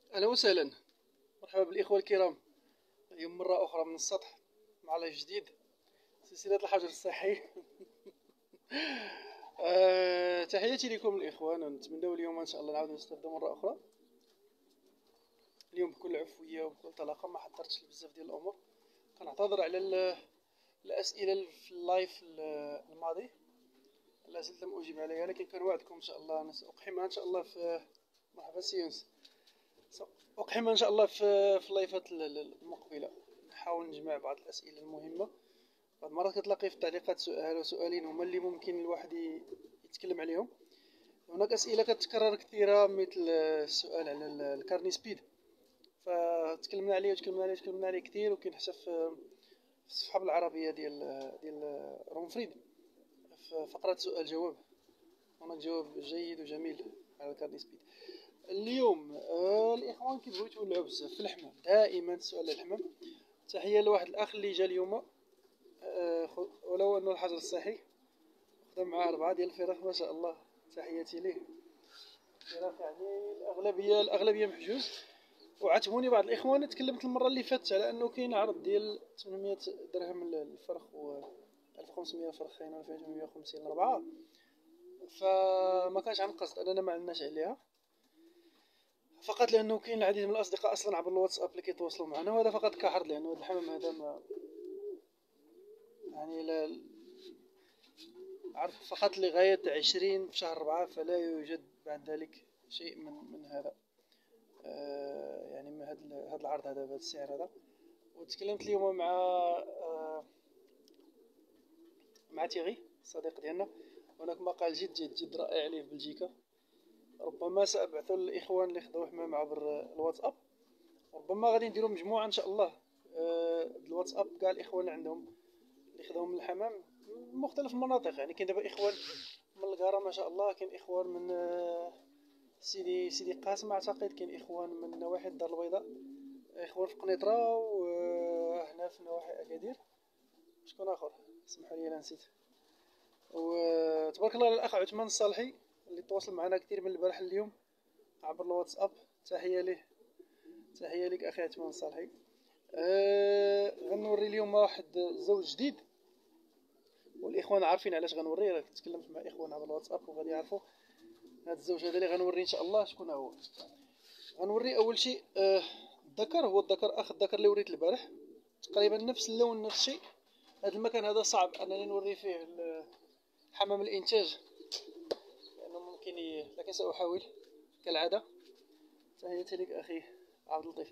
أهلا وسهلا، مرحبا بالإخوة الكرام. اليوم مرة أخرى من السطح مع لايف جديد، سلسلة الحجر الصحي. تحياتي لكم الإخوان، ونتمنى اليوم إن شاء الله نعاود نستافدو مرة أخرى. اليوم بكل عفوية وبكل طلاقة، ما حضرتش بزاف ديال الأمور. كنعتذر على الأسئلة في اللايف الماضي، لا زلت لم أجيب عليها، لكن كنوعدكم إن شاء الله سأقحمها إن شاء الله في مرحبا سيونس، أقحمها إن شاء الله في اللايفات المقبلة. نحاول نجمع بعض الأسئلة المهمة. بعض المرات كتلاقي في التعليقات سؤال وسؤالين هما اللي ممكن الواحد يتكلم عليهم. هناك أسئلة كتكرر كثيرة، مثل السؤال على الكارني سبيد، فتكلمنا عليه وتكلمنا عليه كثير، وكاين حتى في الصفحة بالعربية ديال رومفريد في فقرة سؤال جواب. هناك جواب جيد وجميل على الكارني سبيد. اليوم الإخوان كيبغيو يتولعوا بزاف في الحمام، دائما سؤال الحمام. تحية لواحد الأخ اللي جا اليوم، ولو أنه الحجر الصحي، خدم معاه 4 ديال الفراخ ما شاء الله. تحياتي ليه. الفراخ يعني الأغلبية محجوز. وعاتبوني بعض الإخوان، تكلمت المرة اللي فاتت على أنه كاين عرض ديال 800 درهم للفرخ و 1500 فرخين و 2850 ل4، فما كانش عن قصد أننا ما عندناش عليها، فقط لأنه كاين العديد من الأصدقاء أصلا عبر الواتساب اللي كيتواصلوا معنا، وهذا فقط كحرض، لأنه هذا الحمام هذا ما يعني لا عرض فقط لغاية 20 في شهر 4، فلا يوجد بعد ذلك شيء من هذا. يعني من هذا العرض هذا بهذا السعر هذا. وتكلمت اليوم مع تيغي الصديق ديالنا. هناك مقال جد رائع عليه في بلجيكا، ربما سأبعثه للإخوان اللي خداو حمام عبر الواتساب. ربما غادي نديرو مجموعة إن شاء الله الواتساب، كاع الإخوان عندهم اللي خداو من الحمام من مختلف المناطق. يعني كاين دابا إخوان من الكارا ما شاء الله، كاين إخوان من سيدي قاسم أعتقد، كاين إخوان من نواحي الدار البيضاء، إخوان في قنيطرة، وهنا في نواحي أكادير. شكون آخر سمحوا لي أنا نسيت. وتبارك الله الأخ عثمان الصالحي اللي تواصل معنا كثير من البارح اليوم عبر الواتساب. تحية ليه، تحية لك أخي عثمان الصالحي. غنوري اليوم واحد الزوج جديد، والإخوان عارفين علاش غنوريه، راه تكلمت مع إخوان عبر الواتساب وغادي يعرفوا. هذا الزوج هذا اللي غنوري إن شاء الله شكون هو. غنوري أول شيء الذكر، هو الذكر اللي وريت البارح، تقريبا نفس اللون نفس الشيء. هذا المكان هذا صعب أنني نوري فيه حمام الإنتاج، لأنه ممكن لكن سأحاول كالعادة. تحياتي لك أخي عبد اللطيف.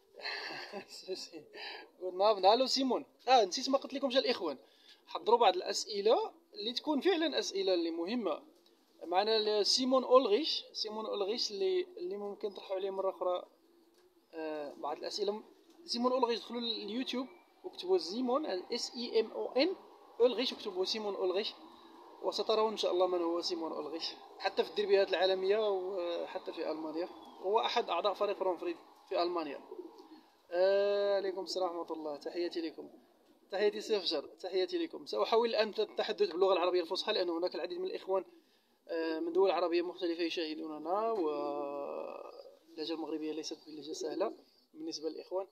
قلنا له سيمون. نسيت ما قلت لكمش الإخوان، حضروا بعض الأسئلة اللي تكون فعلا أسئلة اللي مهمة. معنا سيمون أولغيش اللي ممكن تطرحوا عليه مرة أخرى بعض الأسئلة. سيمون أولغيش، دخلوا اليوتيوب وكتبوا سيمون SEMON أولغيش، وكتبوا سيمون أولغيش، وسترون إن شاء الله من هو سيمون أولغيش. حتى في الدربيات العالمية وحتى في ألمانيا، هو أحد أعضاء فريق رومفريد في ألمانيا. عليكم السلام ورحمة الله. تحياتي لكم، تحياتي سيفجر، تحياتي لكم. سأحاول الآن التحدث باللغة العربية الفصحى، لأن هناك العديد من الإخوان من دول عربية مختلفة يشاهدوننا، واللهجة المغربية ليست بلهجة سهلة بالنسبة للإخوان.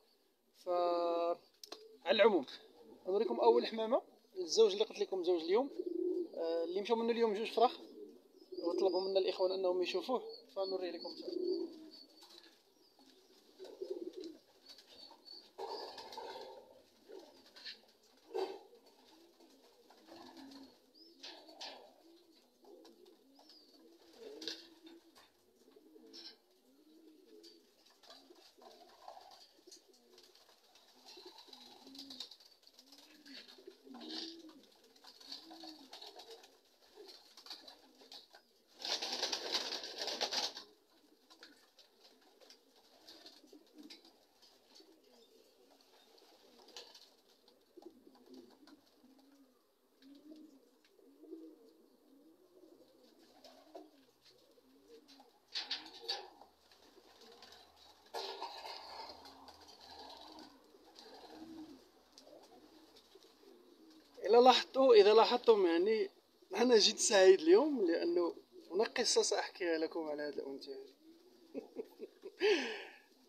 على العموم نوريكم أول حمامة. الزوج اللي قلت لكم زوج اليوم، اللي مشاو منه اليوم 2 فراخ، وطلبوا منا الإخوان أنهم يشوفوه، فنوريه لكم إن شاء الله. إذا لاحظتم يعني أنا جد سعيد اليوم، لأنه هناك قصة سأحكيها لكم على هذا الأنثى.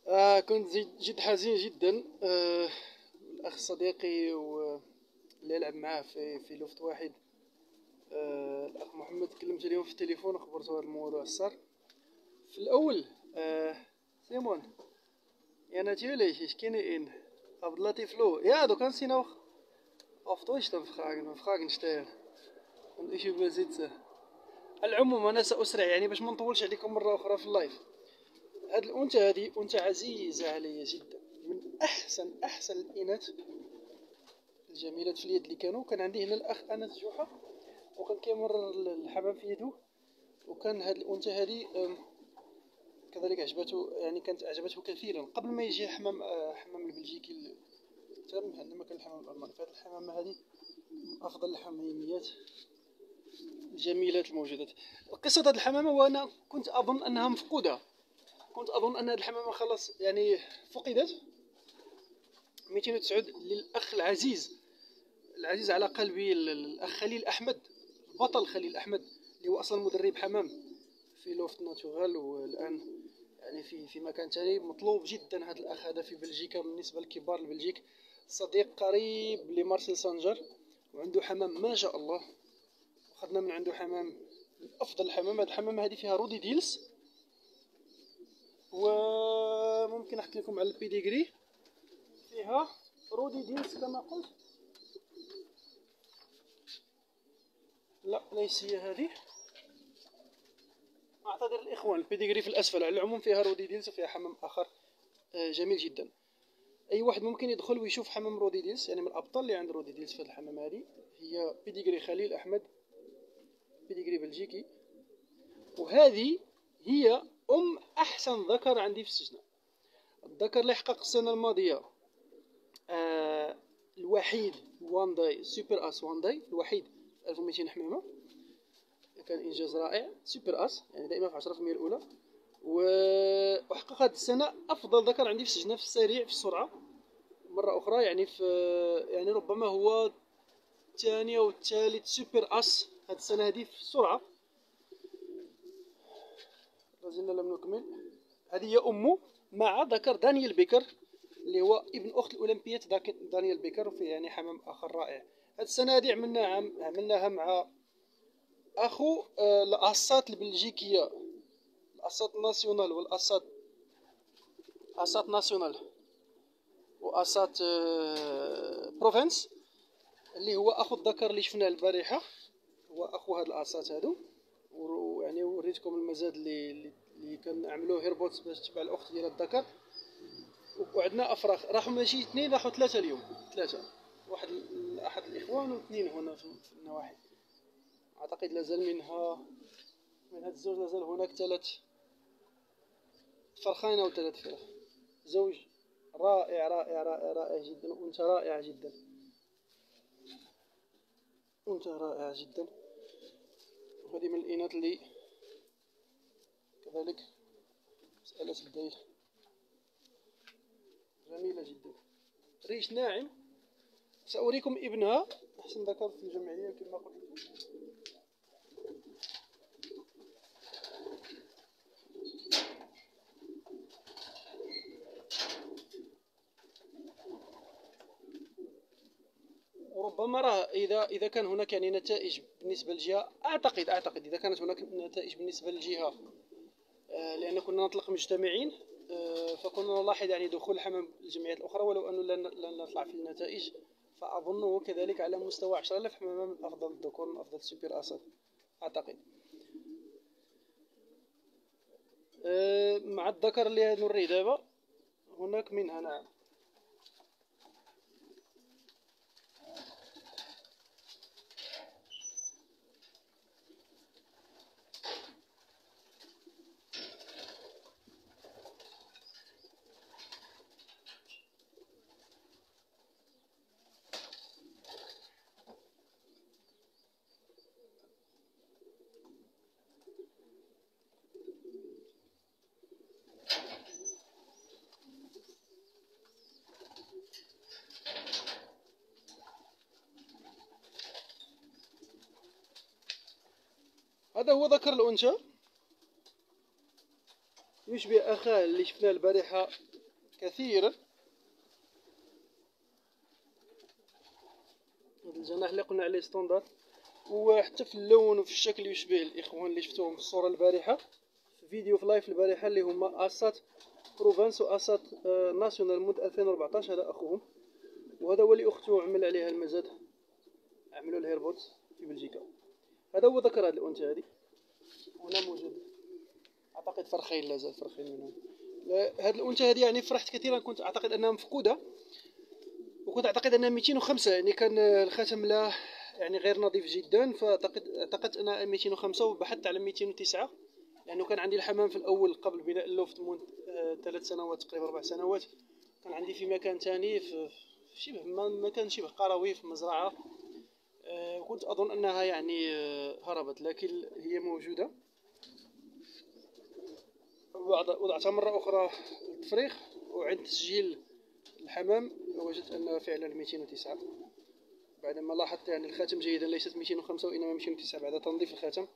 كنت جد حزين جدا. الأخ صديقي اللي يلعب معاه في لوفت واحد، الأخ محمد، كلمت اليوم في التليفون وخبرته هذا الموضوع الصار في الأول. سيمون يا natürlich, ich kenne ihn. Abdelatif Lo. Ja, du kannst ihn auch auf Deutsch dann Fragen stellen. Und ich übersetze. العموم أنا سأسرع يعني باش ما نطولش عليكم مرة أخرى في اللايف. هاد الأنثى هادي أنثى عزيزة علي جدا، من أحسن الإناث الجميلات في اليد اللي كان عندي هنا الأخ أنس جحا، وكان كيمرر الحمام في يده، وكان هاد الأنثى هادي كذلك عجبته، يعني كانت أعجبته كثيرا قبل ما يجي حمام البلجيكي تم عندما كان الحمام الألماني. فهاد الحمامة هادي من أفضل الحميميات الجميلات الموجودات. قصة هاد الحمامة وأنا كنت أظن أنها مفقودة، كنت أظن أن هاد الحمامة خلاص يعني فقدت. 209 للأخ العزيز على قلبي، الأخ خليل أحمد، البطل خليل أحمد، اللي هو أصلا مدرب حمام في لوفت ناتورال، والآن يعني في مكان تاني. مطلوب جدا هذا الأخ هذا في بلجيكا بالنسبة لكبار البلجيك، صديق قريب لمارسيل سانجر، وعنده حمام ما شاء الله. أخذنا من عنده حمام من أفضل الحمام. هذه الحمامة هذه فيها رودي ديلس، وممكن أحكي لكم على البيديغري. فيها رودي ديلس كما قلت، لا ليس هي هذه، أعتذر الإخوان، البيديغري في الأسفل. على العموم فيها رودي ديلس وفيها حمام آخر جميل جدا. أي واحد ممكن يدخل ويشوف حمام رودي ديلس، يعني من الأبطال اللي عند رودي ديلس في الحمام هذه هي بيديغري خليل أحمد، بيديغري بلجيكي. وهذه هي أحسن ذكر عندي في السجن. الذكر اللي حقق السنة الماضية الوحيد وان داي سوبر اس، وان داي الوحيد 1200 حمامة، كان إنجاز رائع. سوبر اس يعني دائما في 10% الأولى. وحقق هذه السنة أفضل ذكر عندي في السجن في السريع في السرعة مرة أخرى، يعني ربما هو الثاني أو الثالث سوبر اس هذه السنة هذه في السرعة. لازلنا لم نكمل. هذه هي أمه مع ذكر دانيال بيكر اللي هو ابن أخت الأولمبيات دانيال بيكر، وفيه يعني حمام آخر رائع. هذه السنة هذه عملناها مع أخو الأسات البلجيكية، الأسات ناسيونال والأسات ناسيونال وأسات بروفنس، اللي هو أخو الذكر اللي شفناه البارحة، هو أخو هاد الأسات هادو. ويعني وريتكم المزاد اللي كنعملوه هيربوت باش تبع الأخت ديال الذكر. وعندنا أفراخ راحوا ماشي 2، راحوا 3 اليوم، 3، واحد أحد الإخوان واثنين هنا في النواحي. أعتقد لازال من هاد الزوج لازال هناك 3 فرخين أو 3 فراخ. زوج رائع رائع رائع رائع جدا، وأنثى رائعة جدا، أنثى رائعة جدا. وهذه من الإناث اللي كذلك مسألة الديل جميلة جدا، ريش ناعم. سأريكم ابنها، أحسن ذكر في الجمعية كما قلت لكم. وربما راه إذا كان هناك يعني نتائج بالنسبة للجهة، أعتقد إذا كانت هناك نتائج بالنسبة للجهة، لأن كنا نطلق مجتمعين، فكنا نلاحظ يعني دخول الحمام الجمعيات الأخرى، ولو أنه لن نطلع في النتائج، فأظنه كذلك على مستوى 10,000 حمامة من أفضل الذكور، من أفضل السوبر أسد أعتقد. مع الذكر اللي نوريه دابا هناك منها نعم. هذا هو ذكر الأنثى، يشبه أخاه اللي شفناه البارحة كثيرا. هذا الجناح اللي قلنا عليه ستوندار، وحتى في اللون وفي الشكل يشبه الاخوان اللي شفتوهم في الصوره البارحه في فيديو في لايف البارحه، اللي هما اسات بروفانس واسات ناسيونال مود 2014. هذا اخوهم، وهذا هو اللي اخته عمل عليها المزاد، عملوا الهيربوت في بلجيكا. هذا هو ذكر هذه الانثى هذه هنا موجود، اعتقد فرخين، لا زال فرخين منهم. هذه الانثى هذه يعني فرحت كثيرا، كنت اعتقد انها مفقوده، وكنت اعتقد انها 205، يعني كان الختم له يعني غير نظيف جدا، فاعتقدت انها 205 وبحثت على 209، لانه كان عندي الحمام في الاول قبل بناء اللوفت منذ 3 سنوات تقريبا 4 سنوات، كان عندي في مكان ثاني في شبه مكان شبه قروي في مزرعه، كنت اظن انها يعني هربت، لكن هي موجوده. وضعتها مره اخرى للتفريخ، وعند تسجيل الحمام وجدت انها فعلا 209، بعدما لاحظت يعني الخاتم جيدا، ليست 205 وانما 209 بعد تنظيف الخاتم.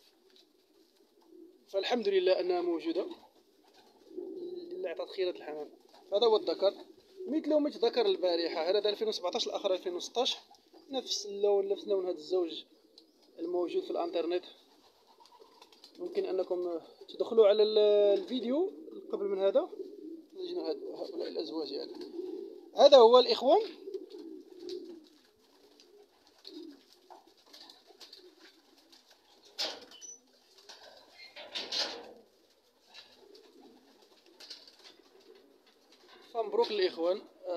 فالحمد لله انها موجوده، اللي اعطت خيرة الحمام. هذا هو الذكر، مثل ذكر البارحه، هذا 2017 الاخر 2016، نفس اللون نفس لون هذا الزوج الموجود في الانترنت. ممكن انكم تدخلوا على الفيديو قبل من هذا تجدون هؤلاء الازواج. يعني هذا هو الاخوان. فمبروك للاخوان،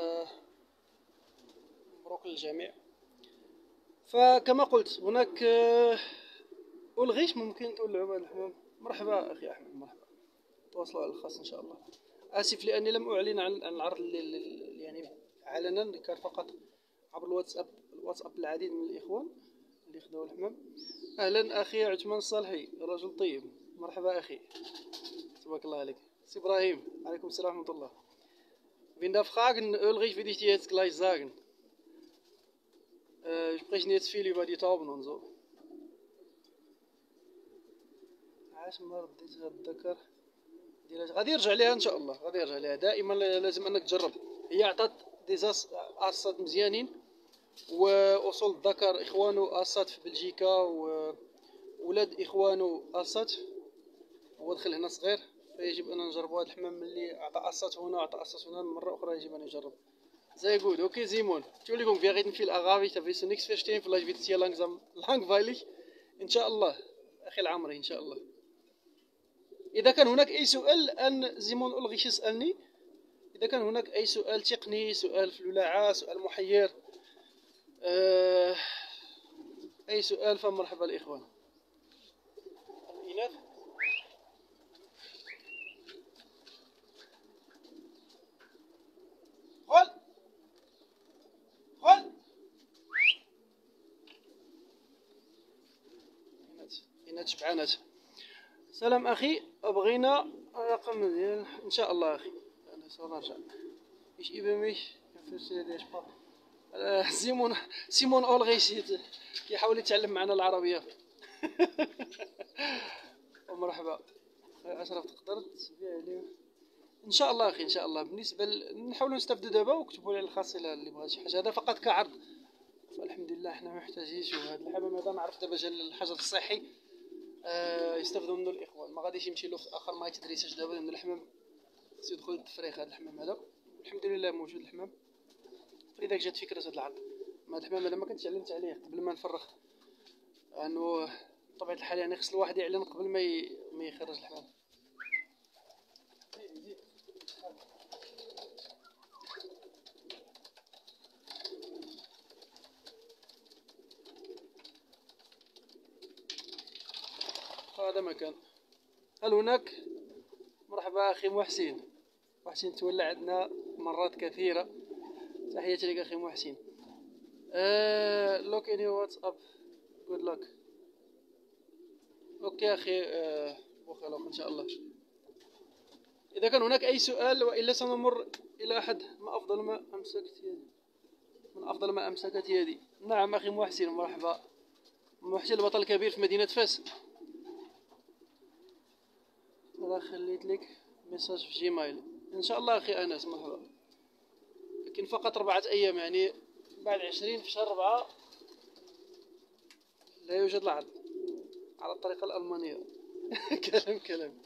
مبروك للجميع. فكما قلت هناك الغيش ممكن تقول عباد الحمام. مرحبا اخي احمد، مرحبا، تواصلوا على الخاص ان شاء الله. اسف لاني لم اعلن عن العرض يعني علنا، كان فقط عبر الواتساب العديد من الاخوان اللي خذوا الحمام. اهلا اخي عثمان الصالحي، رجل طيب، مرحبا اخي، تبارك الله عليك. سي ابراهيم، عليكم السلام ورحمه الله. Wenn da Fragen Ulrich würde ich dir jetzt gleich sagen. Sprechen jetzt viel über die Tauben und so. عاش ما رديت الذكر ديال غادي يرجع ليها ان شاء الله، غادي يرجع ليها دائما، لازم انك تجرب. هي عطات ديزاس اسات مزيانين، واصول الذكر اخوانه اسات في بلجيكا، وولاد اخوانه اسات، هو دخل هنا صغير، فيجب ان نجربوا هذا الحمام اللي اعطى اسات هنا واعطى اسات هنا، مره اخرى يجب ان يجرب. Sehr gut, okay Simon. Entschuldigung, wir reden viel Arabisch, da wirst du nichts verstehen, vielleicht wird es hier langsam langweilig. Inshallah, أخي العمري إن شاء الله. إذا كان هناك أي سؤال أن زيمون ألغيش يسألني، إذا كان هناك أي سؤال تقني، سؤال في الولاعة، سؤال محير، أي سؤال فمرحبا الإخوان. الإناث خل خل إناث شبعانات. سلام أخي، بغينا رقم ديال إن شاء الله أخي، أنا سنرجع. Ich übe mich في الإسبانية. سيمون أولغيش كيحاول يتعلم معنا العربية. ومرحبا أشرف، تقدر تسبيع عليه إن شاء الله أخي، إن شاء الله. بالنسبة نحاولوا نستافدوا دابا، وكتبوا لي الخاص اللي بغى شي حاجة، هذا فقط كعرض. فالحمد لله حنا ما محتاجينش، وهذا الحمام هذا نعرف دابا جا الحجر الصحي يستافدوا منه الاخوان، ما غاديش يمشي له في اخر ما يتدريسش دابا، لان الحمام خصو يدخل التفريخ. هذا الحمام هذا الحمد لله موجود الحمام، فلذلك جات فكره هذا العرض. هذا الحمام هذا ما كنتش علمت عليه قبل ما نفرخ، انه بطبيعه الحال يعني خص الواحد يعلن قبل ما يخرج الحمام. هذا مكان. هل هناك مرحبا اخي محسن، محسن تولى عندنا مرات كثيره، تحياتي لك اخي محسن. look in your WhatsApp, good luck. اوكي اخي بخير ان شاء الله. اذا كان هناك اي سؤال، والا سنمر الى احد ما افضل ما امسكت يدي، من افضل ما امسكت يدي. نعم اخي محسن، مرحبا. محسن البطل الكبير في مدينه فاس. انا خليت لك ميساج في جيميل. ان شاء الله اخي انس مرحبا. لكن فقط 4 ايام، يعني بعد 20 في شهر 4 لا يوجد العرض على الطريقة الألمانية. كلام.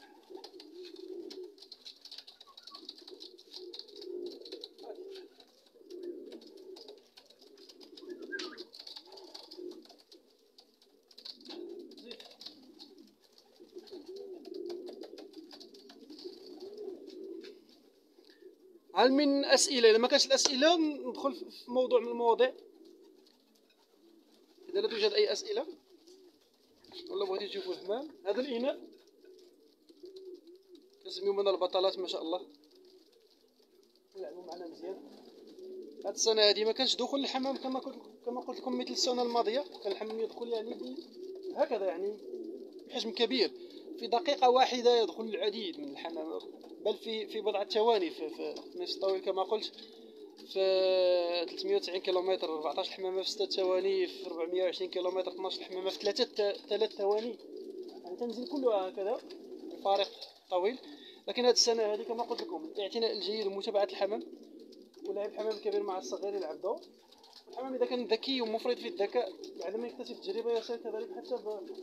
هل من أسئلة؟ إذا ما كانش الأسئلة ندخل في موضوع من المواضيع. إذا لا توجد أي أسئلة ولا بغيتي تشوفوا الحمام، هذا الإناء كنسميو من البطلات ما شاء الله، يلعبوا معنا مزيان. هاد السنة هادي ما كانش دخول الحمام كما قلت لكم مثل السنة الماضية. كان الحمام يدخل يعني هكذا، يعني بحجم كبير. في دقيقة واحدة يدخل العديد من الحمام، بل في بضعة ثواني في نصف طويل كما قلت. في 390 كيلومتر 14 حمامة في 6 ثواني، في 420 كيلومتر 12 حمامة في 3 ثواني. يعني تنزل كلها هكذا بفارق طويل. لكن هذه السنة هذه كما قلت لكم الاعتناء الجيد ومتابعة الحمام، ولعب الحمام الكبير مع الصغير يلعب دور. الحمام إذا كان ذكي ومفرط في الذكاء بعد ما يكتسب التجربة يصير كذلك حتى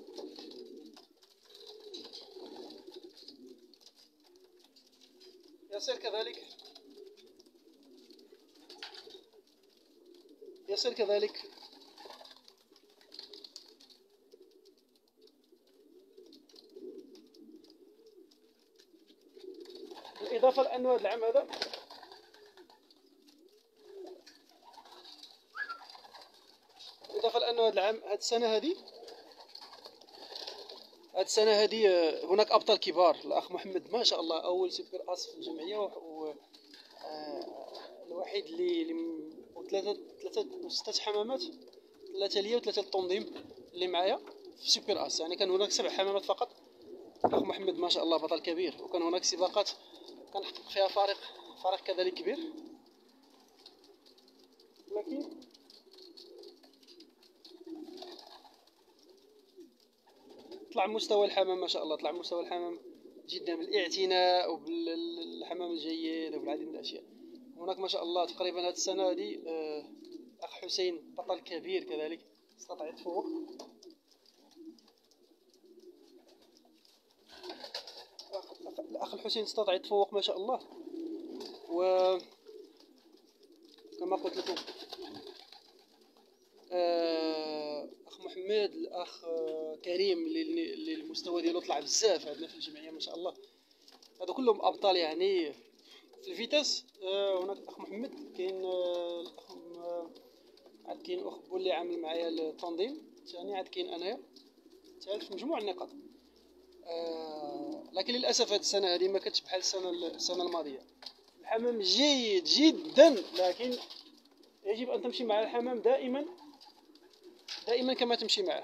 يصير كذلك بالإضافة لأنه هذا العام هذا هذه السنة هذه هناك أبطال كبار. الأخ محمد ما شاء الله أول سوبر أس في الجمعية، الوحيد اللي ثلاثة وستة حمامات، 3 ليا و3 للتنظيم اللي معايا في سوبر أس. يعني كان هناك 7 حمامات فقط. الأخ محمد ما شاء الله بطل كبير، وكان هناك سباقات كان حقق فيها فارق كذلك كبير. لكن طلع مستوى الحمام ما شاء الله، طلع مستوى الحمام جدا بالاعتناء وبالحمام الجيد وبالعديد من الاشياء. هناك ما شاء الله تقريبا هذه السنه هذه اخ حسين بطل كبير كذلك استطاع يتفوق. الاخ الحسين استطاع يتفوق ما شاء الله. وكما قلت لكم اخ محمد، الاخ كريم اللي المستوى ديالو طلع بزاف عندنا في الجمعيه ما شاء الله. هادو كلهم ابطال يعني في الفيتاس. هناك الاخ محمد، كاين الاخ عاد كاين اخ بو اللي عامل معايا التنظيم ثاني، عاد كاين انايا ثالث مجموع النقاط. لكن للاسف هذه السنه هذه ما كانتش بحال السنه الماضيه. الحمام جيد جدا، لكن يجب ان تمشي مع الحمام دائما كما تمشي معه.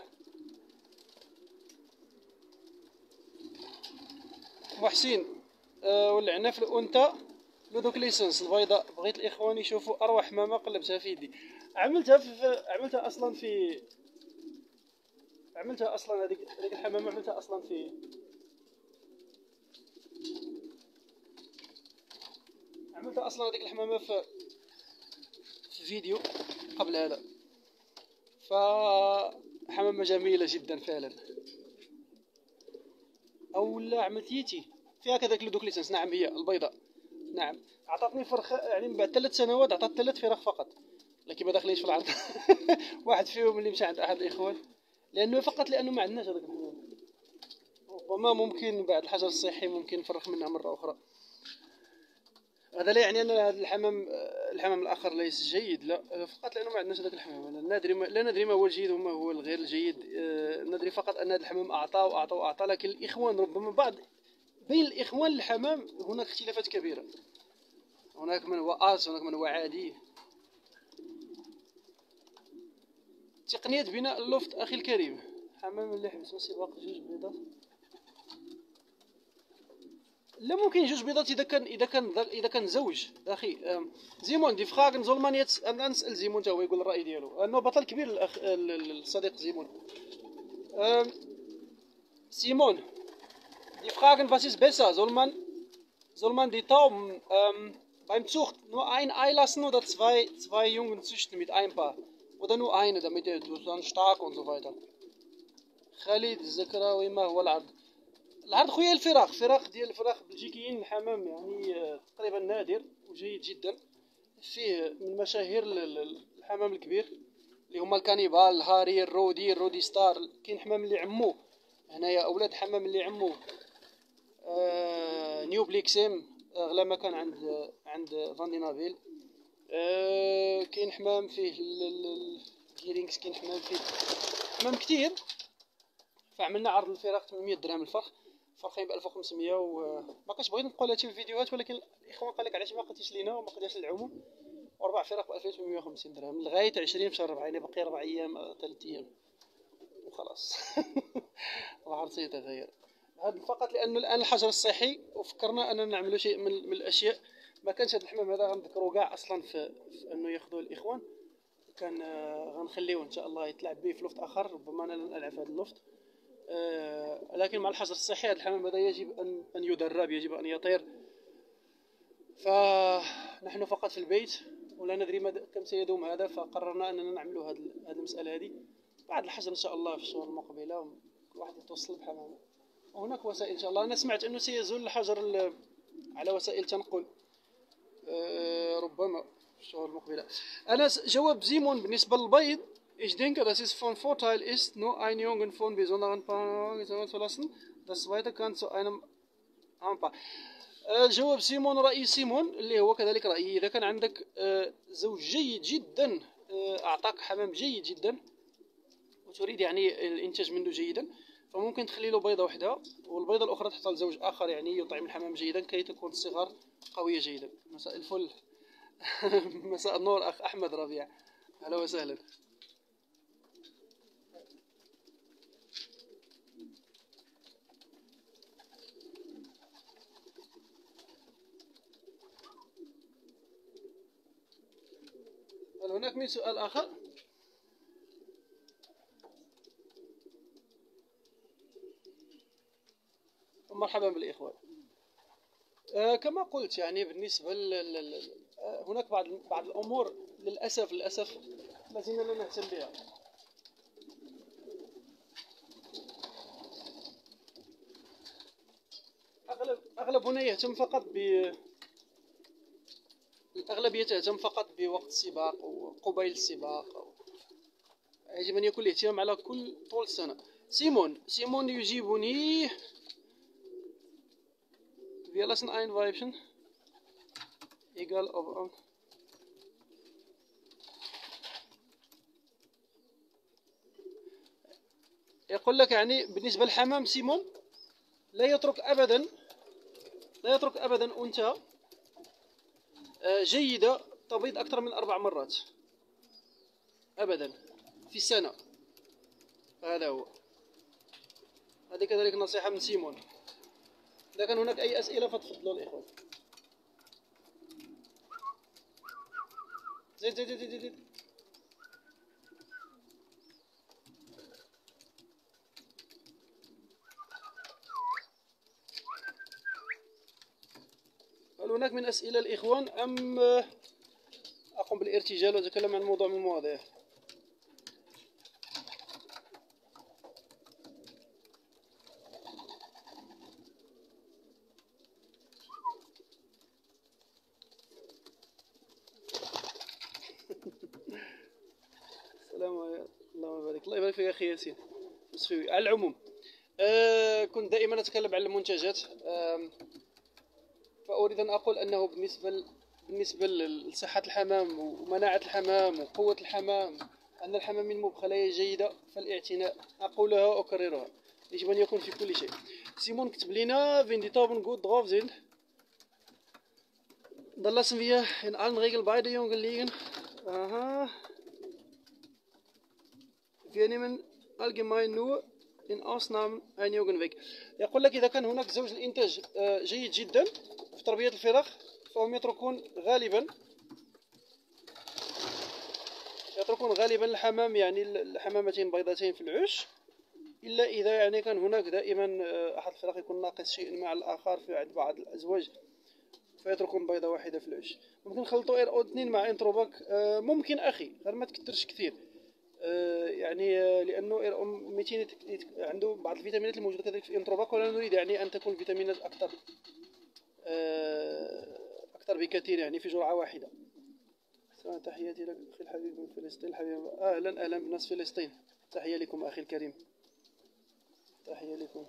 محسن ولعنا في الانثى لودوك ليسنس البيضاء. بغيت الاخوان يشوفوا اروع حمامه قلبتها في يدي. عملتها اصلا هذيك الحمامه عملتها اصلا في هذيك الحمامه في فيديو قبل هذا. فحمامه جميله جدا فعلا. او لا عملتيتي فيها كذاك لودوك ليسنس. نعم هي البيضاء. نعم عطاتني فرخ، يعني من بعد 3 سنوات عطات 3 فراخ فقط، لكن ما داخلينش في العرض. واحد فيهم اللي مشى عند احد الاخوان، لانه ما عندناش هذاك الحمام. ربما ممكن بعد الحجر الصحي ممكن نفرخ منها مره اخرى. هذا لا يعني ان هذا الحمام الاخر ليس جيد، لا، فقط لانه ما عندناش هذاك الحمام. لا ندري ما هو الجيد وما هو الغير الجيد. ندري فقط ان هذا الحمام اعطى. لكن الاخوان ربما بين الاخوان الحمام هناك اختلافات كبيره. هناك من هو آس، هناك من هو عادي. تقنية بناء اللوفت أخي الكريم. حمام اللي حبسنا سباق 2 بيضات. لا ممكن 2 بيضات إذا كان زوج أخي. زيمون دي فراغن زولمان أنا نسأل زيمون تا هو يقول الرأي ديالو، أنه بطل كبير الأخ الصديق زيمون. سيمون دي فراغن was ist besser soll man soll man die Tauben beim Zucht nur ein Ei lassen oder zwei Jungen züchten mit ein Paar? Oder nur eine, damit er dann stark und so weiter. خالد الزكراوي ما هو العرض؟ العرض خويا الفراخ ديال الفراخ بلجيكيين الحمام يعني تقريبا نادر وجيد جدا. فيه من مشاهير الحمام الكبير اللي هما الكانيبال، الهاري، الرودي ستار. كاين حمام اللي عمو هنايا، اولاد حمام اللي عمو نيو بليكسيم، اغلى مكان عند فاندينافيل. كاين حمام فيه الكيرينكس، كاين حمام فيه حمام كتير. فعملنا عرض الفراخ 800 درهم الفرخ، فرخين ب 1500. وما كنتش بغيت نقول هادشي في الفيديوهات، ولكن الاخوان قال لك علاش ما قلتيش لينا وما قلتيش للعموم. وربع فراخ ب 2850 درهم لغايه 20 في شهر 4، يعني باقي 4 ايام 3 ايام وخلاص. العرض سيتغير. هذا فقط لانه الان الحجر الصحي، وفكرنا اننا نعملوا شيء من الاشياء. ما كانش هذا الحمام هذا غنذكروا كاع اصلا في انه ياخذوه الاخوان. كان غنخليوه ان شاء الله يتلعب به في لوفت اخر، ربما انا لن العب في هذا اللوفت. لكن مع الحجر الصحي هذا الحمام هذا يجب ان يدرب، يجب ان يطير. فنحن فقط في البيت ولا ندري كم سيدوم هذا، فقررنا اننا نعملوا هذه المساله هذه بعد الحجر ان شاء الله في الشهور المقبله. كل واحد يتوصل بحمامه، وهناك وسائل ان شاء الله. انا سمعت انه سيزول الحجر على وسائل تنقل ربما في الشهور المقبله. انا جواب زيمون بالنسبه للبيض. Ich denke, dass es von Vorteil ist, nur einen Jungen von besonderen Paaren zu lassen. Das zweite kann zu einem Paar. جواب سيمون، رأي سيمون اللي هو كذلك رأيي. إذا كان عندك زوج جيد جدا أعطاك حمام جيد جدا وتريد يعني الإنتاج منه جيدا، فممكن تخلي له بيضة واحدة والبيضة الأخرى تحطها لزوج آخر، يعني يطعم الحمام جيدا كي تكون الصغار قوية جيدا. مساء الفل. مساء النور أخ أحمد ربيع، أهلا وسهلا. هل هناك من سؤال آخر؟ مرحبا بالإخوان. كما قلت يعني بالنسبة هناك بعض الأمور للأسف لازلنا لا نهتم بها. أغلب هنا يهتم فقط الأغلبية تهتم فقط بوقت السباق وقبيل السباق. يجب أن يكون الاهتمام على طول السنة. سيمون يجيبني. Wir lassen ein Weibchen, egal ob يقول لك يعني بالنسبة للحمام سيمون لا يترك أبدا أنثى جيدة تبيض أكثر من 4 مرات أبدا في السنة. هذا هو. هذه كذلك نصيحة من سيمون. إذا كان هناك أي أسئلة فتفضلوا الإخوان. زيد. هل هناك من أسئلة الإخوان أم أقوم بالارتجال وأتكلم عن موضوع من المواضيع؟ السلام. الله يبارك فيك أخي ياسين مسفوي. على العموم كنت دائما أتكلم عن المنتجات، فأريد أن أقول أنه بالنسبة لصحة الحمام ومناعة الحمام وقوة الحمام، أن الحمام من خلايا جيدة، فالاعتناء أقولها وأكررها يجب أن يكون في كل شيء. سيمون كتب لنا wenn die Tauben gut drauf sind, dann lassen wir in allen Regeln beide Jungen liegen. Aha. Wir nehmen allgemein nur in Ausnahmen einen Jungen weg. يقول لك إذا كان هناك زوج الإنتاج جيد جدا في تربية الفراخ فهم يتركون غالبا الحمام، يعني الحمامتين بيضتين في العش، إلا إذا يعني كان هناك دائما أحد الفراخ يكون ناقص شيء مع الآخر في عند بعض الأزواج فيتركون بيضة واحدة في العش. ممكن نخلطوا ار او 2 مع انتروباك، ممكن اخي، غير ما تكترش كثير، يعني لانه ار او 200 عنده بعض الفيتامينات الموجوده كذلك في الانتروباك، ولا نريد يعني ان تكون الفيتامينات اكثر اكثر بكثير يعني في جرعه واحده. تحياتي لك اخي الحبيب من فلسطين. حبيبي اهلا اهلا بناس فلسطين، تحيه لكم اخي الكريم، تحيه لكم.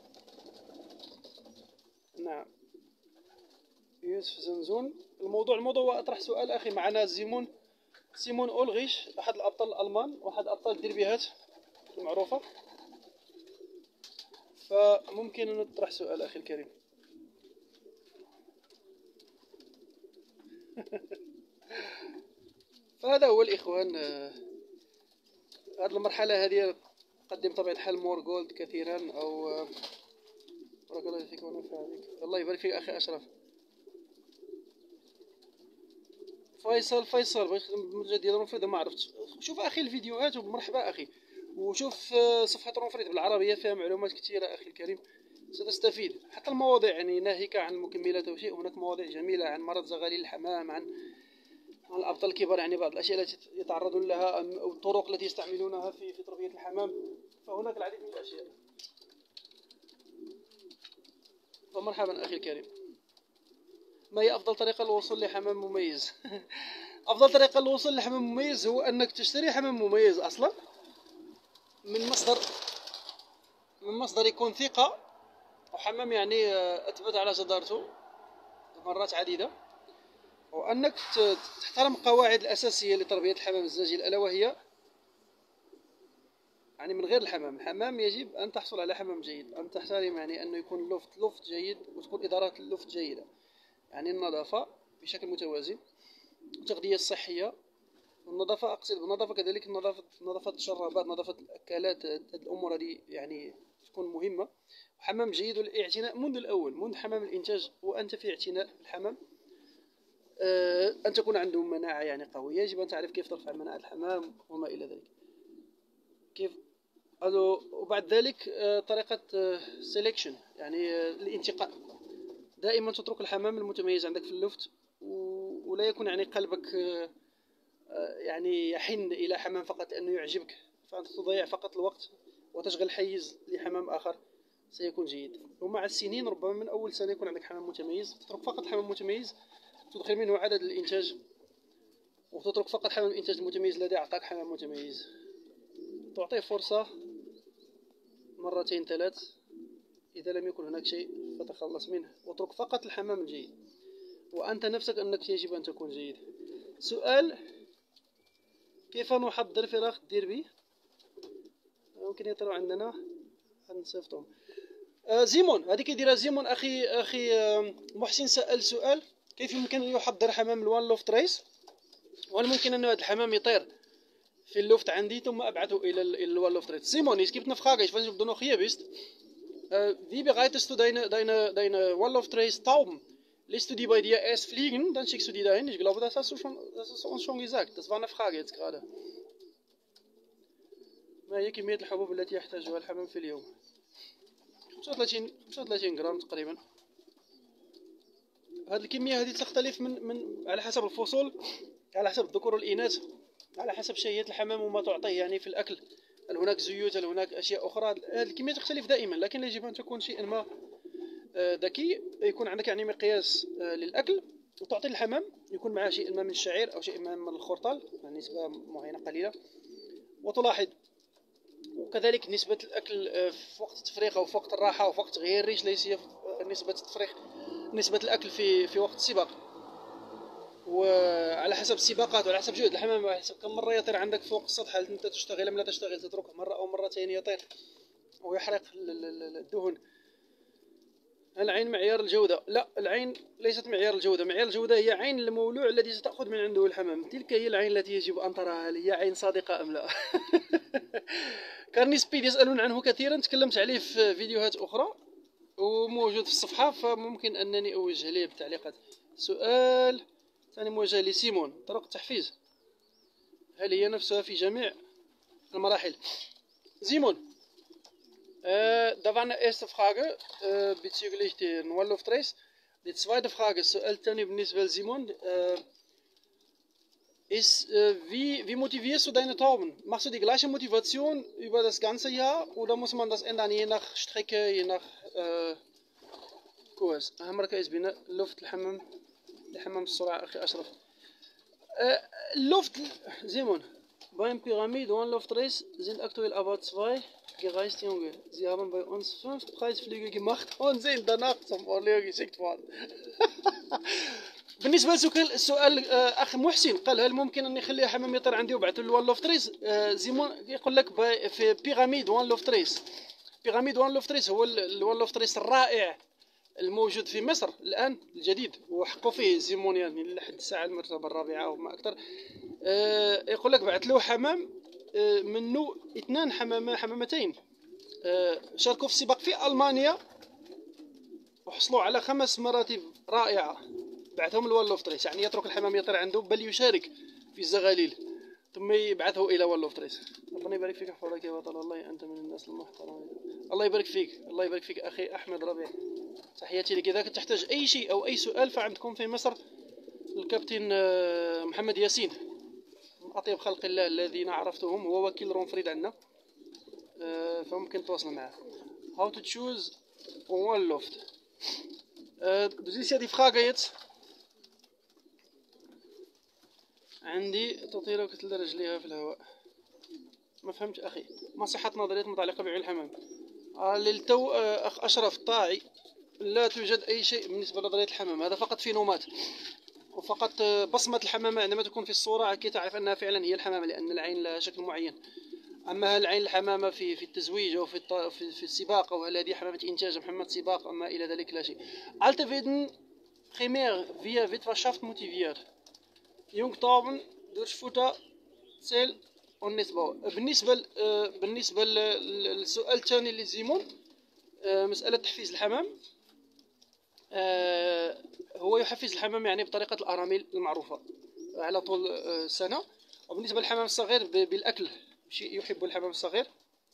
نعم يوسف زنزون. الموضوع هو اطرح سؤال اخي. معنا سيمون اولغيش، احد الابطال الالمان واحد ابطال الديربيهات المعروفه، فممكن ان نطرح سؤال اخي الكريم. فهذا هو الاخوان. هذه المرحله هذه قدم طبيعه الحال مور جولد كثيرا، او بارك الله فيك ونفع بك. الله يبارك فيك اخي اشرف. فيصل مجددا رونفريد ما عرفتش. شوف اخي الفيديوهات ومرحبا اخي، وشوف صفحه رونفريد بالعربيه فيها معلومات كثيره اخي الكريم، ستستفيد. حتى المواضيع يعني ناهيك عن المكملات او شيء، هناك مواضيع جميله عن مرض زغاليل الحمام، عن الابطال الكبار، يعني بعض الاشياء التي يتعرضون لها او الطرق التي يستعملونها في تربيه الحمام. فهناك العديد من الاشياء. فمرحبا اخي الكريم. ما هي افضل طريقه للوصول لحمام مميز؟ افضل طريقه للوصول لحمام مميز هو انك تشتري حمام مميز اصلا من مصدر يكون ثقه، وحمام يعني اثبت على جدارته مرات عديده، وانك تحترم القواعد الاساسيه لتربيه الحمام الزاجل، الا وهي يعني من غير الحمام يجب ان تحصل على حمام جيد، ان تحترم يعني انه يكون لفت جيد، وتكون ادارات اللفت جيده، يعني النظافه بشكل متوازن، التغذيه الصحيه، والنظافه اقصد بالنظافه كذلك نظافه الشرابات، نظافه الاكلات، هذه الامور هذه يعني تكون مهمه. حمام جيد والاعتناء منذ الاول، منذ حمام الانتاج وانت في اعتناء بالحمام، ان تكون عنده مناعه يعني قويه. يجب ان تعرف كيف ترفع مناعه الحمام وما الى ذلك. كيف وبعد ذلك طريقه سيلكشن، يعني الانتقاء. دائما تترك الحمام المتميز عندك في اللفت، ولا يكون يعني قلبك يعني يحن إلى حمام فقط لأنه يعجبك، فأنت تضيع فقط الوقت وتشغل حيز لحمام آخر سيكون جيد. ومع السنين ربما من أول سنة يكون عندك حمام متميز، تترك فقط حمام متميز تدخل منه عدد الإنتاج، وتترك فقط حمام الإنتاج المتميز الذي أعطاك حمام متميز. تعطيه فرصة مرتين ثلاث، إذا لم يكن هناك شيء فتخلص منه، واترك فقط الحمام الجيد، وأنت نفسك أنك يجب أن تكون جيد. سؤال: كيف نحضر فراخ الديربي؟ ممكن يطلعوا عندنا نصيفطهم. زيمون، هذيك يديرها زيمون. أخي محسن سأل سؤال: كيف يمكن أن يحضر حمام الوان لوفت ريس؟ وهل ممكن أن هذا الحمام يطير في اللوفت عندي ثم أبعثه إلى الوان لوفت ريس؟ Simon, es gibt eine Frage, ich weiß nicht, ob du noch hier bist. Wie bereitest du deine One-Love-Trays Tauben? Lässt du die bei dir erst fliegen, dann schickst du die dahin? Ich glaube, das hast du uns schon gesagt. Das war eine Frage jetzt gerade. ما هي كمية الحبوب التي يحتاجها الحمام في اليوم؟ 35 جرام تقريبا. هذه الكمية هذه تختلف من على حسب الفصول، على حسب الذكور والإناث، على حسب شهية الحمام وما تعطيه يعني في الأكل. هل هناك زيوت، هل هناك أشياء أخرى؟ هذه الكمية تختلف دائما، لكن يجب أن تكون شيئا ما ذكي، يكون عندك يعني مقياس للأكل، وتعطي الحمام يكون معه شيئا ما من الشعير أو شيئا ما من الخرطال، يعني نسبة معينة قليلة، وتلاحظ وكذلك نسبة الأكل في وقت التفريغ أو في وقت الراحة أو في وقت تغيير الريش، ليس نسبة التفريغ، نسبة الأكل في وقت السباق، وعلى حسب السباقات وعلى حسب جهد الحمام، وعلى حسب كم مرة يطير عندك فوق السطح، هل أنت تشتغل أم لا تشتغل، تتركه مرة أو مرتين يطير ويحرق الدهن. العين معيار الجودة؟ لا، العين ليست معيار الجودة. معيار الجودة هي عين المولوع الذي ستأخذ من عنده الحمام، تلك هي العين التي يجب أن تراها، هل هي عين صادقة أم لا. كارني سبيد يسألون عنه كثيرا، تكلمت عليه في فيديوهات أخرى وموجود في الصفحة، فممكن أنني أوجه ليه بالتعليقات. سؤال ثاني موجه لسيمون: طرق التحفيز هل هي نفسها في جميع المراحل؟ Simon, da war eine erste Frage bezüglich den One-Love-Trays. Die zweite Frage, السؤال الثاني بالنسبة لزيمون ist, wie motivierst du deine Tauben? Machst du die gleiche Motivation über das ganze Jahr oder muss man das ändern, je nach Strecke, je nach Kurs? أهم ركائز بناء لفت لحمام السرعة أخي أشرف. Luft, Simon, beim Pyramid One Luft Race sind aktuell aber 2 gereiste Junge. Sie haben bei uns 5 Preisflüge gemacht und sind danach zum Orleo geschickt worden. بالنسبه للسؤال اخي محسن قال هل ممكن ان نخلي حمام يطير عندي وبعثوا له وان لوف تريس. زيمون يقول لك في بيراميد وان لوف تريس. بيراميد وان لوف تريس هو الوان لوف تريس الرائع الموجود في مصر الان الجديد وحقوا فيه زيمون يعني لحد الساعه المرتبه الرابعه وما اكثر. يقول لك بعث له حمام منه 2 حمامتين شاركوا في السباق في المانيا وحصلوا على 5 مراتب رائعه. بعثهم لوان لوف تريس يعني يترك الحمام يطير عنده بل يشارك في الزغاليل ثم يبعثه الى وان لوف تريس. ربنا يبارك فيك يحفظك يا بطل والله انت من الناس المحترمين. الله يبارك فيك الله يبارك فيك اخي احمد ربيع تحياتي لك. اذا كنت تحتاج اي شيء او اي سؤال فعندكم في مصر الكابتن محمد ياسين من اطيب خلق الله الذين عرفتهم هو وكيل رونفريد عندنا فممكن تتواصل معه. How to choose one loft. Du siehst ja die Frage jetzt. عندي تطير كتل رجليها في الهواء. ما فهمت أخي. ما صحة نظريات متعلقة بعيون الحمام؟ للتو أخ أشرف طاعي لا توجد أي شيء بالنسبة لنظرية الحمام. هذا فقط فينومات وفقط بصمة الحمامة عندما تكون في الصورة كي تعرف أنها فعلا هي الحمامة لأن العين لها شكل معين. أما هل عين الحمامة في التزويج أو في السباق أو هل هذه حمامة إنتاج محمد سباق أما إلى ذلك لا شيء. Alte werden primär via Witwerschaft motiviert. Jungtauben durch Futter, Zell und Nestbau. بالنسبة للسؤال الثاني لزيمون مسألة تحفيز الحمام. هو يحفز الحمام يعني بطريقة الأرامل المعروفة على طول السنة. وبالنسبة للحمام الصغير بالأكل يحب الحمام الصغير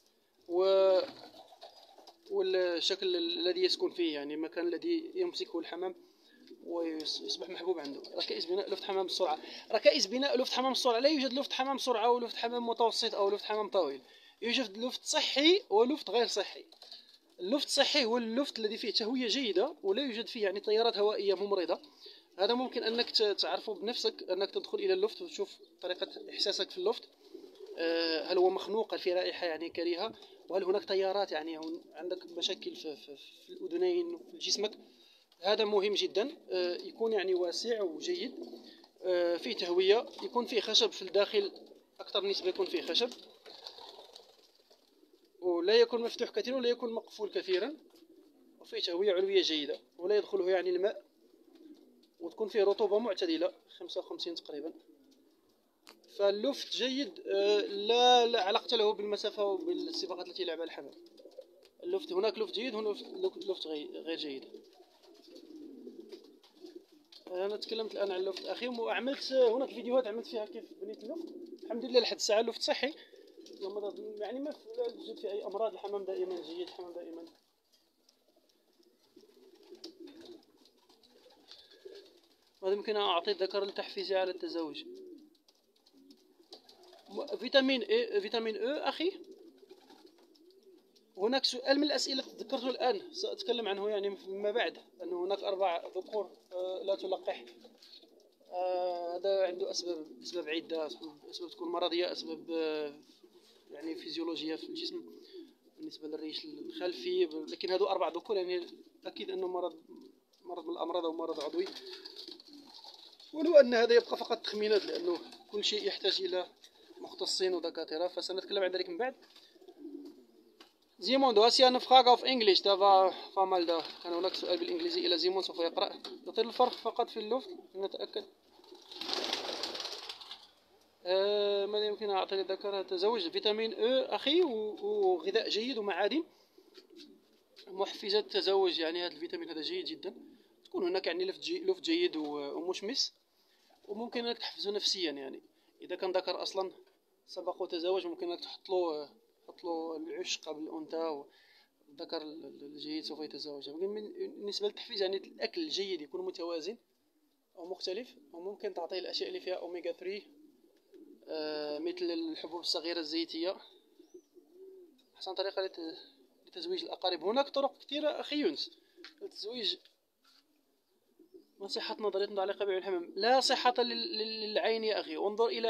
والشكل الذي يسكن فيه يعني المكان الذي يمسكه الحمام ويصبح محبوب عنده. ركائز بناء لفت حمام السرعة. ركائز بناء لفت حمام السرعة لا يوجد لفت حمام سرعة ولفت حمام متوسط أو لفت حمام طويل. يوجد لفت صحي ولفت غير صحي. اللفت الصحي هو اللفت الذي فيه تهوية جيدة ولا يوجد فيه يعني تيارات هوائية ممرضة. هذا ممكن أنك تعرفه بنفسك أنك تدخل إلى اللفت وتشوف طريقة إحساسك في اللفت. هل هو مخنوق هل في رائحة يعني كريهة وهل هناك تيارات يعني عندك مشاكل في الأذنين وفي جسمك. هذا مهم جدا. يكون يعني واسع وجيد فيه تهوية يكون فيه خشب في الداخل أكثر نسبة يكون فيه خشب ولا يكون مفتوح كثيرا ولا يكون مقفول كثيرا وفيه تهوية علوية جيدة ولا يدخله يعني الماء وتكون فيه رطوبة معتدلة 55 تقريبا. فاللفت جيد لا علاقة له بالمسافة وبالسباقات التي يلعبها الحمام. اللفت هناك لفت جيد هناك لفت غير جيد. أنا تكلمت الآن عن اللفت أخي وعملت هناك فيديوهات عملت فيها كيف بنيت اللفت الحمد لله لحد الساعة اللفت صحي يعني ما يوجد في أي أمراض. الحمام دائما جيد الحمام دائما. ماذا يمكن أن أعطي الذكر لتحفيزه على التزوج؟ فيتامين إي أخي. هناك سؤال من الأسئلة تذكرته الآن سأتكلم عنه يعني فيما بعد أنه هناك 4 ذكور لا تلقح. هذا عنده أسباب عدة. أسباب تكون مرضية أسباب يعني فيزيولوجية في الجسم بالنسبة للريش الخلفي لكن هذو 4 ذكور يعني أكيد أنه مرض من الأمراض أو مرض عضوي ولو أن هذا يبقى فقط تخمينات لأنه كل شيء يحتاج إلى مختصين ودكاترة فسنتكلم عن ذلك من بعد. Simon, du hast ja eine Frage auf Englisch, da war mal da. كان هناك سؤال بالإنجليزي إلى زيمون سوف يقرأ. يطير الفرق فقط في اللفت نتأكد. ماذا يمكن أن أعطي للذكر تزوج؟ فيتامين إي أخي وغذاء جيد ومعادن محفزات التزوج يعني هذا الفيتامين هذا جيد جدا. تكون هناك يعني لفت جيد ومشمس وممكن أنك تحفزه نفسيا يعني إذا كان ذكر أصلا سبق وتزوج ممكن أنك تحط له العش قبل الأنثى الذكر الجيد سوف يتزوج. بالنسبة للتحفيز يعني الأكل الجيد يكون متوازن أو مختلف، وممكن تعطيه الأشياء اللي فيها أوميغا 3 مثل الحبوب الصغيرة الزيتية. أحسن طريقة لتزويج الأقارب. هناك طرق كثيرة أخي يونس لتزويج. ما صحة نظرية متعلقة بعين الحمام؟ لا صحة للعين يا أخي. انظر إلى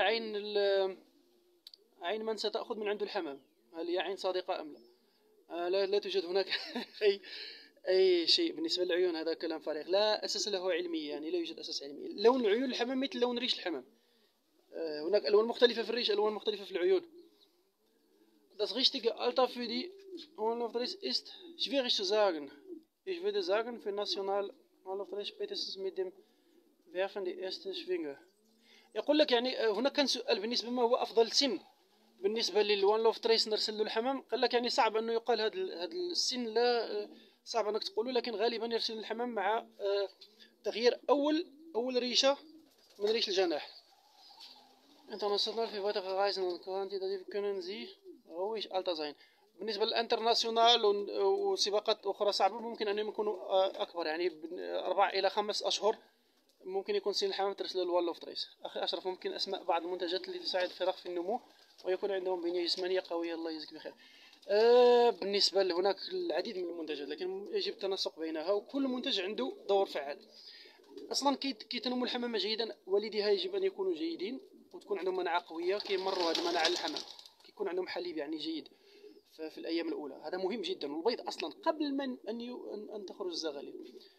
عين من ستأخذ من عنده الحمام، هل هي عين صادقة أم لا؟ لا توجد هناك أي شيء بالنسبة للعيون. هذا كلام فارغ لا أساس له علمي، يعني لا يوجد أساس علمي. لون عيون الحمام مثل لون ريش الحمام. هناك ألوان مختلفة في الريش، ألوان مختلفة في العيون. Das richtige Alter für die Hornluftriss ist schwierig zu sagen. Ich würde sagen, für National Hornluftriss spätestens mit dem Werfen die erste Schwinge. يقول لك يعني هنا كان سؤال بالنسبة ما هو أفضل سن بالنسبة للوان لوف تريس نرسل له الحمام. قال لك يعني صعب أنه يقال هذا السن، لا صعب أنك تقوله، لكن غالبا يرسل الحمام مع تغيير أول ريشة من ريش الجناح. International für weitere Reisen und quantitativ können Sie ruhig Alter sein. بالنسبة للانترناسيونال وسباقات أخرى صعبة ممكن أن يكونوا أكبر، يعني 4 إلى 5 أشهر ممكن يكون سن الحمام ترسل للوان لوف تريس. أخي أشرف، ممكن أسماء بعض المنتجات التي تساعد الفراخ في النمو ويكون عندهم بنية جسمانية قوية؟ الله يجزيك بخير. بالنسبة هناك العديد من المنتجات لكن يجب التناسق بينها، وكل منتج عنده دور فعال. أصلا كي تنمو الحمامة جيدا والديها يجب أن يكونوا جيدين وتكون عندهم مناعة قوية كي يمروا هذه المناعة للحمام، كي يكون عندهم حليب يعني جيد في الأيام الأولى. هذا مهم جدا. والبيض أصلا قبل من أن تخرج الزغاليل.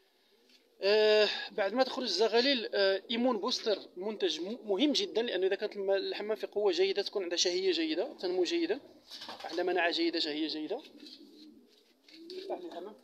بعد ما تخرج الزغاليل إيمون بوستر منتج مهم جدا، لأنه إذا كانت الحمام في قوة جيدة تكون عندها شهية جيدة، تنمو جيدا، عندها مناعة جيدة، شهية جيدة. افتح لي الحمام.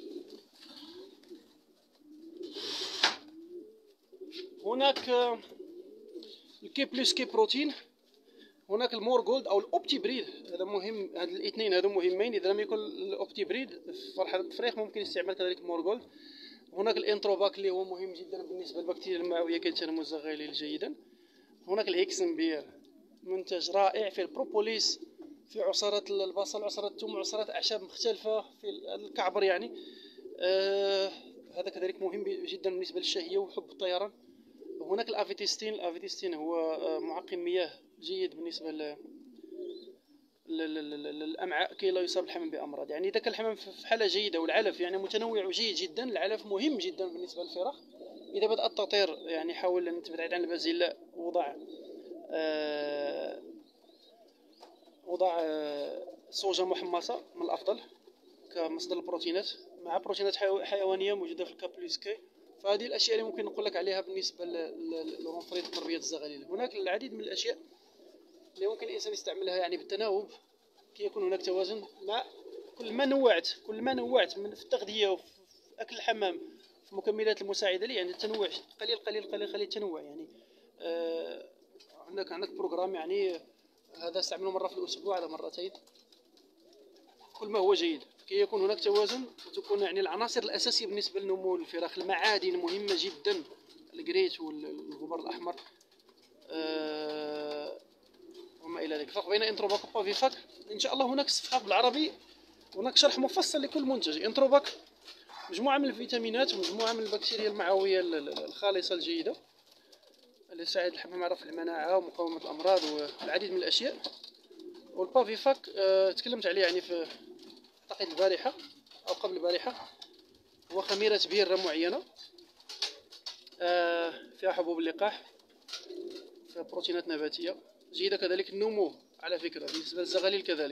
هناك الكي بلس كي بروتين، هناك المور جولد او الاوبتي بريد. هذا مهم، هاد الاثنين هذو مهمين. اذا لم يكن الاوبتي بريد في مرحله التفريخ ممكن استعمال كذلك مور جولد. هناك الانتروباك اللي هو مهم جدا بالنسبه للبكتيريا المعويه كي تنمو الزغاليل جيدا. هناك الهيكسنبير منتج رائع في البروبوليس، في عصاره البصل، عصاره الثوم، عصاره اعشاب مختلفه، في الكعبر يعني. هذا كذلك مهم جدا بالنسبه للشهيه وحب الطيران. هناك الافيتيستين هو معقم مياه جيد بالنسبه للامعاء كي لا يصاب الحمام بامراض. يعني اذا كان الحمام في حاله جيده والعلف يعني متنوع وجيد جدا، العلف مهم جدا بالنسبه للفراخ. اذا بدات تطير يعني حاول ان تبتعد عن البازيلا، وضع صوجه محمصه من الافضل كمصدر البروتينات، مع بروتينات حيوانيه موجوده في الكابلوسكي. فهذه الاشياء اللي ممكن نقول لك عليها بالنسبه للرونفريد تربيه الزغاليل. هناك العديد من الاشياء اللي ممكن الانسان يستعملها يعني بالتناوب كي يكون هناك توازن. مع كل ما نوعت من في التغذيه وفي اكل الحمام في المكملات المساعده لي، يعني التنوع قليل قليل قليل قليل التنوع يعني. عندك بروغرام يعني هذا استعمله مره في الاسبوع على مرتين، كل ما هو جيد كي يكون هناك توازن وتكون يعني العناصر الاساسيه بالنسبه لنمو الفراخ. المعادن مهمه جدا، الجريت والغبار الاحمر وما الى ذلك. الفرق بين انتروباك وبافيفاك ان شاء الله هناك صفحه بالعربي، هناك شرح مفصل لكل منتج. انتروباك مجموعه من الفيتامينات ومجموعه من البكتيريا المعويه الخالصه الجيده اللي تساعد الحمام على رفع المناعه ومقاومه الامراض والعديد من الاشياء. والبافيفاك تكلمت عليه يعني في أعتقد البارحة أو قبل البارحة. هو خميرة بيرة معينة فيها حبوب اللقاح، فيها بروتينات نباتية جيدة. كذلك النمو على فكرة بالنسبة للزغاليل كذلك.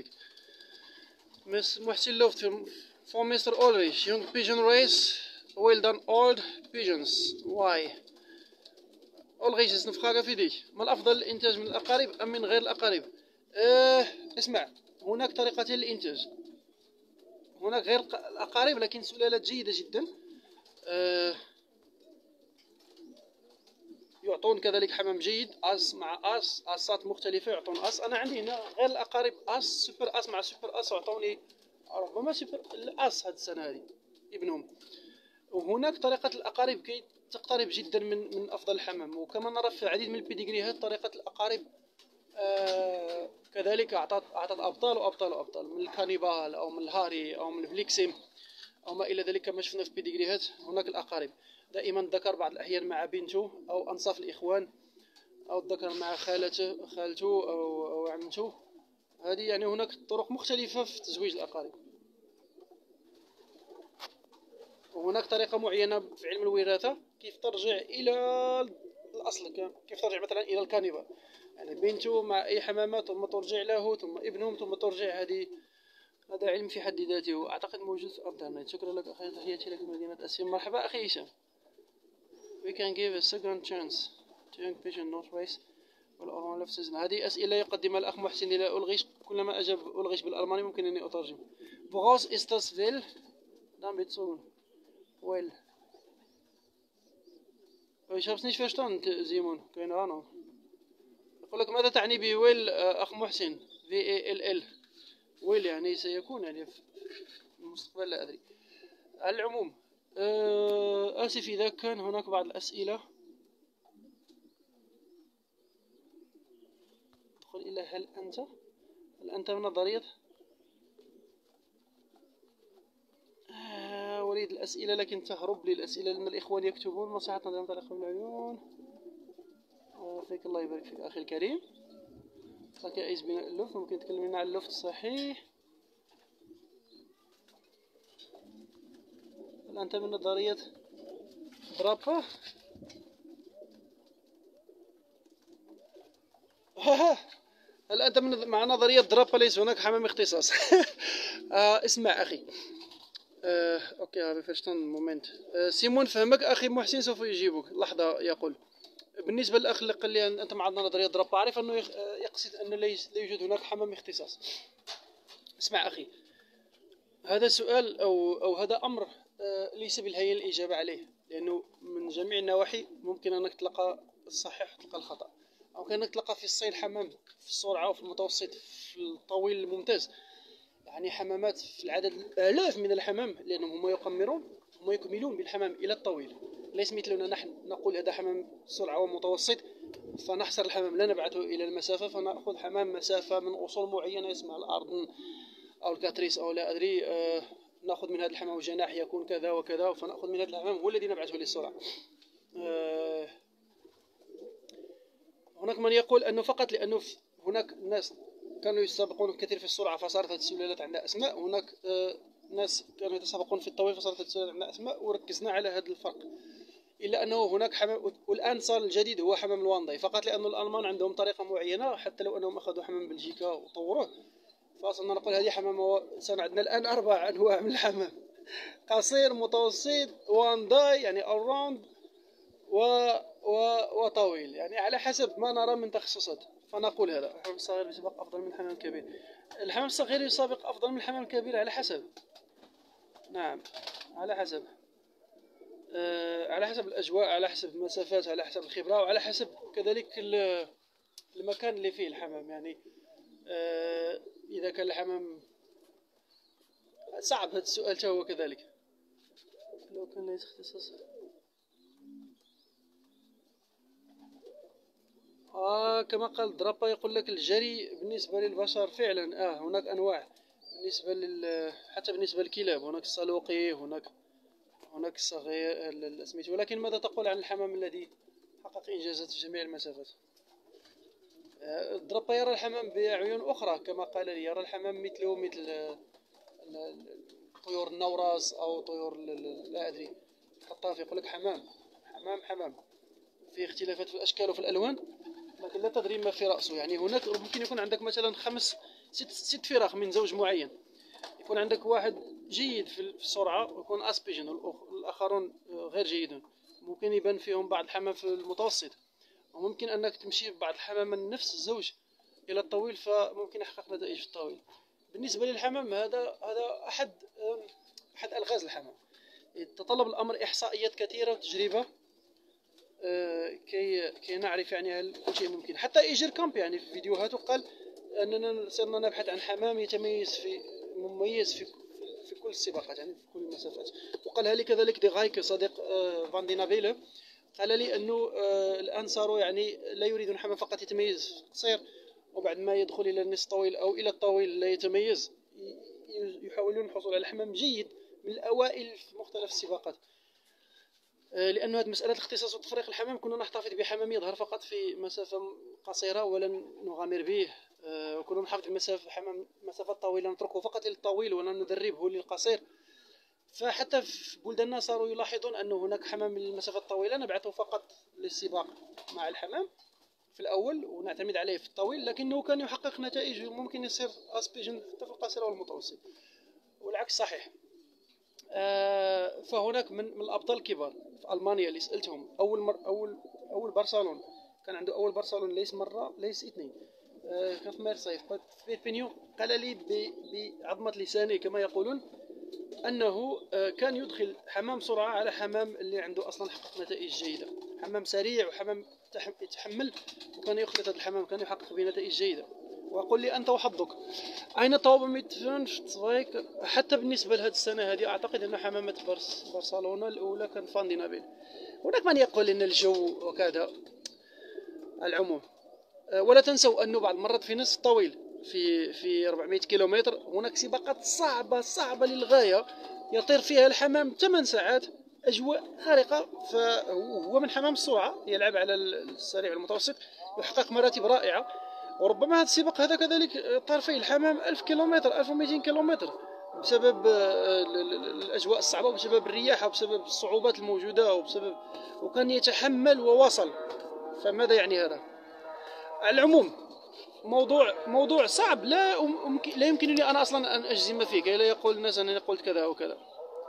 محسن لوفت for Mr. Ulrich young pigeon race well done old pigeons why Ulrich ist eine Frage für dich. ما الأفضل الإنتاج من الأقارب أم من غير الأقارب؟ اسمع، هناك طريقتين للإنتاج. هناك غير الأقارب لكن سلالات جيدة جدا يعطون كذلك حمام جيد، أس مع أس، أسات مختلفة يعطون أس. أنا عندي هنا غير الأقارب أس، سوبر أس مع سوبر أس يعطوني ربما سوبر الأس هذه السنة هذه ابنهم. وهناك طريقة الأقارب كي تقترب جدا من أفضل الحمام. وكما نرى في العديد من البيديغريهات طريقة الأقارب كذلك أعطت أبطال وأبطال وأبطال من الكانيبال أو من الهاري أو من الفليكسيم أو ما إلى ذلك كما شفنا في بيديغريهات. هناك الأقارب، دائما الذكر بعض الأحيان مع بنته أو أنصاف الإخوان، أو الذكر مع خالته أو عمته. هذه يعني هناك طرق مختلفة في تزويج الأقارب. وهناك طريقة معينة في علم الوراثة كيف ترجع إلى الأصل، كيف ترجع مثلا إلى الكانيبال، يعني بنته مع أي حمامة ثم ترجع له ثم ابنهم ثم ترجع. هذا علم في حد ذاته، أعتقد موجود في أنترنت. شكرا لك أخي، تحياتي لك من مدينة أسيم. مرحبا أخي هشام. We can give a second chance to young patient not waste والألمان لفسزن. هذه أسئلة يقدمها الأخ محسن إلى ألغيش، كلما أجاب ألغيش بالألماني ممكن أني أترجم. Woraus ist das will dann bezogen? Well. Ich hab's nicht verstanden Simon. keine Ahnung. يقول لك ماذا تعني بويل أخ محسن؟ VALL. ويل يعني سيكون يعني في المستقبل، لا أدري. على العموم آسف إذا كان هناك بعض الأسئلة. ادخل إلى هل أنت من نظرية وليد الأسئلة، لكن تهرب لي الأسئلة لأن الإخوان يكتبون. نصيحة نظام طريقة من العيون. فيك الله يبارك فيك أخي الكريم. ركائز بناء اللفت، ممكن تكلمينا عن اللفت الصحيح. هل أنت من نظرية درابا؟ هل أنت مع نظرية درابا ليس هناك حمام اختصاص؟ اسمع أخي. أوكي هذا فشتن مومنت. سيمون فهمك أخي محسن سوف يجيبك لحظة. يقول بالنسبة للأخ اللي قال لي أنت مع نظرية درابا، أعرف أنه يقصد أن لا يوجد هناك حمام اختصاص. اسمع أخي، هذا السؤال أو هذا أمر ليس بالهين الإجابة عليه، لأنه من جميع النواحي ممكن أنك تلقى الصحيح وتلقى الخطأ. ممكن أنك تلقى في الصيد حمام في السرعة وفي المتوسط في الطويل الممتاز، يعني حمامات في العدد الآلاف من الحمام، لأنهم هم يكملون بالحمام إلى الطويل. ليس مثلنا نحن نقول هذا حمام سرعة ومتوسط فنحصر الحمام لا نبعثه إلى المسافة، فنأخذ حمام مسافة من أصول معينة اسمها الأرض أو الكاتريس أو لا أدري، نأخذ من هذا الحمام جناح يكون كذا وكذا، فنأخذ من هذا الحمام هو الذي نبعثه للسرعة. هناك من يقول أنه فقط لأنه هناك ناس كانوا يتسابقون كثير في السرعة فصارت هذه السلالات عندها أسماء، هناك ناس كانوا يتسابقون في الطويل فصارت هذه السلالات عندها أسماء، وركزنا على هذا الفرق. إلا أنه هناك حمام، والآن صار الجديد هو حمام الوانداي، فقط لأن الألمان عندهم طريقة معينة، حتى لو أنهم أخذوا حمام بلجيكا وطوروه فأصلا نقول هذه حمام. صار عندنا الآن 4 أنواع من الحمام: قصير، متوسط، وانداي يعني أراوند، وطويل، يعني على حسب ما نرى من تخصصات فنقول هذا. الحمام الصغير يسبق أفضل من الحمام الكبير. الحمام الصغير يسابق أفضل من الحمام الكبير على حسب، نعم على حسب على حسب الأجواء، على حسب المسافات، على حسب الخبرة، وعلى حسب كذلك المكان اللي فيه الحمام. يعني إذا كان الحمام صعب هذا السؤال هو كذلك. لو كان ليس اختصاص كما قال درابا، يقول لك الجري بالنسبة للبشر فعلا هناك أنواع بالنسبة حتى بالنسبة للكلاب، هناك الصالوقي، هناك الصغير الأسميت. ولكن ماذا تقول عن الحمام الذي حقق إنجازات في جميع المسافات؟ درابا يرى الحمام بعيون أخرى، كما قال لي يرى الحمام مثل طيور النورس أو طيور لا أدري الخطاف. يقول لك حمام في اختلافات في الأشكال وفي الألوان، لكن لا تدري ما في رأسه. يعني هناك ممكن يكون عندك مثلا 6 فراخ من زوج معين، يكون عندك واحد جيد في السرعة ويكون أسبيجن، والآخرون غير جيدون. ممكن يبان فيهم بعض الحمام في المتوسط، وممكن أنك تمشي بعض الحمام من نفس الزوج إلى الطويل فممكن يحقق نتائج في الطويل. بالنسبة للحمام هذا أحد ألغاز الحمام. يتطلب الأمر إحصائيات كثيرة وتجربة كي نعرف يعني هل كل شيء ممكن. حتى إيجر كامب يعني في فيديوهاته قال أننا صرنا نبحث عن حمام مميز في كل السباقات، يعني في كل المسافات. وقالها لي كذلك دي غايك صديق فان دي نابيل، قال لي أنه الآن صاروا يعني لا يريدون حمام فقط يتميز في القصير وبعد ما يدخل إلى النصف طويل أو إلى الطويل لا يتميز، يحاولون الحصول على حمام جيد من الأوائل في مختلف السباقات. لأن هذه مسألة الاختصاص وتفريق الحمام كنا نحتفظ بحمام يظهر فقط في مسافة قصيرة ولن نغامر به، وكنا نحافظ مسافات طويلة نتركه فقط للطويل ولا ندربه للقصير. فحتى في بلداننا صاروا يلاحظون أن هناك حمام للمسافات الطويلة نبعثه فقط للسباق مع الحمام في الأول ونعتمد عليه في الطويل، لكنه كان يحقق نتائج ممكن يصير أسبيجن حتى في القصير والمتوسط، والعكس صحيح. فهناك من الأبطال الكبار في ألمانيا اللي سألتهم أول برشلونة كان عنده أول برشلونة ليس مرة ليس اثنين، كان في مارسيل في بينيو قال لي بعظمة لسانه كما يقولون أنه كان يدخل حمام سرعة على حمام اللي عنده أصلا حقق نتائج جيدة، حمام سريع وحمام يتحمل، وكان يخلط هذا الحمام كان يحقق بنتائج جيدة. وقل لي أنت وحظك أين طوب حتى بالنسبة لهذه السنة هذه أعتقد أن حمامة برشلونة الأولى كان فان دينابيل. هناك من يقول أن الجو وكذا العموم، ولا تنسوا أنه بعض المرات في نصف طويل في 400 كيلومتر هناك سباقات صعبة للغاية يطير فيها الحمام 8 ساعات، أجواء خارقة. فهو من حمام السرعة يلعب على السريع المتوسط يحقق مراتب رائعة، وربما هذا السباق هذا كذلك طار فيه الحمام 1000 كيلومتر 1200 كيلومتر بسبب الأجواء الصعبة وبسبب الرياح وبسبب الصعوبات الموجودة وكان يتحمل ووصل. فماذا يعني هذا؟ على العموم موضوع صعب، لا يمكنني أنا أصلا أن أجزم فيه كي لا يقول الناس أنني قلت كذا وكذا.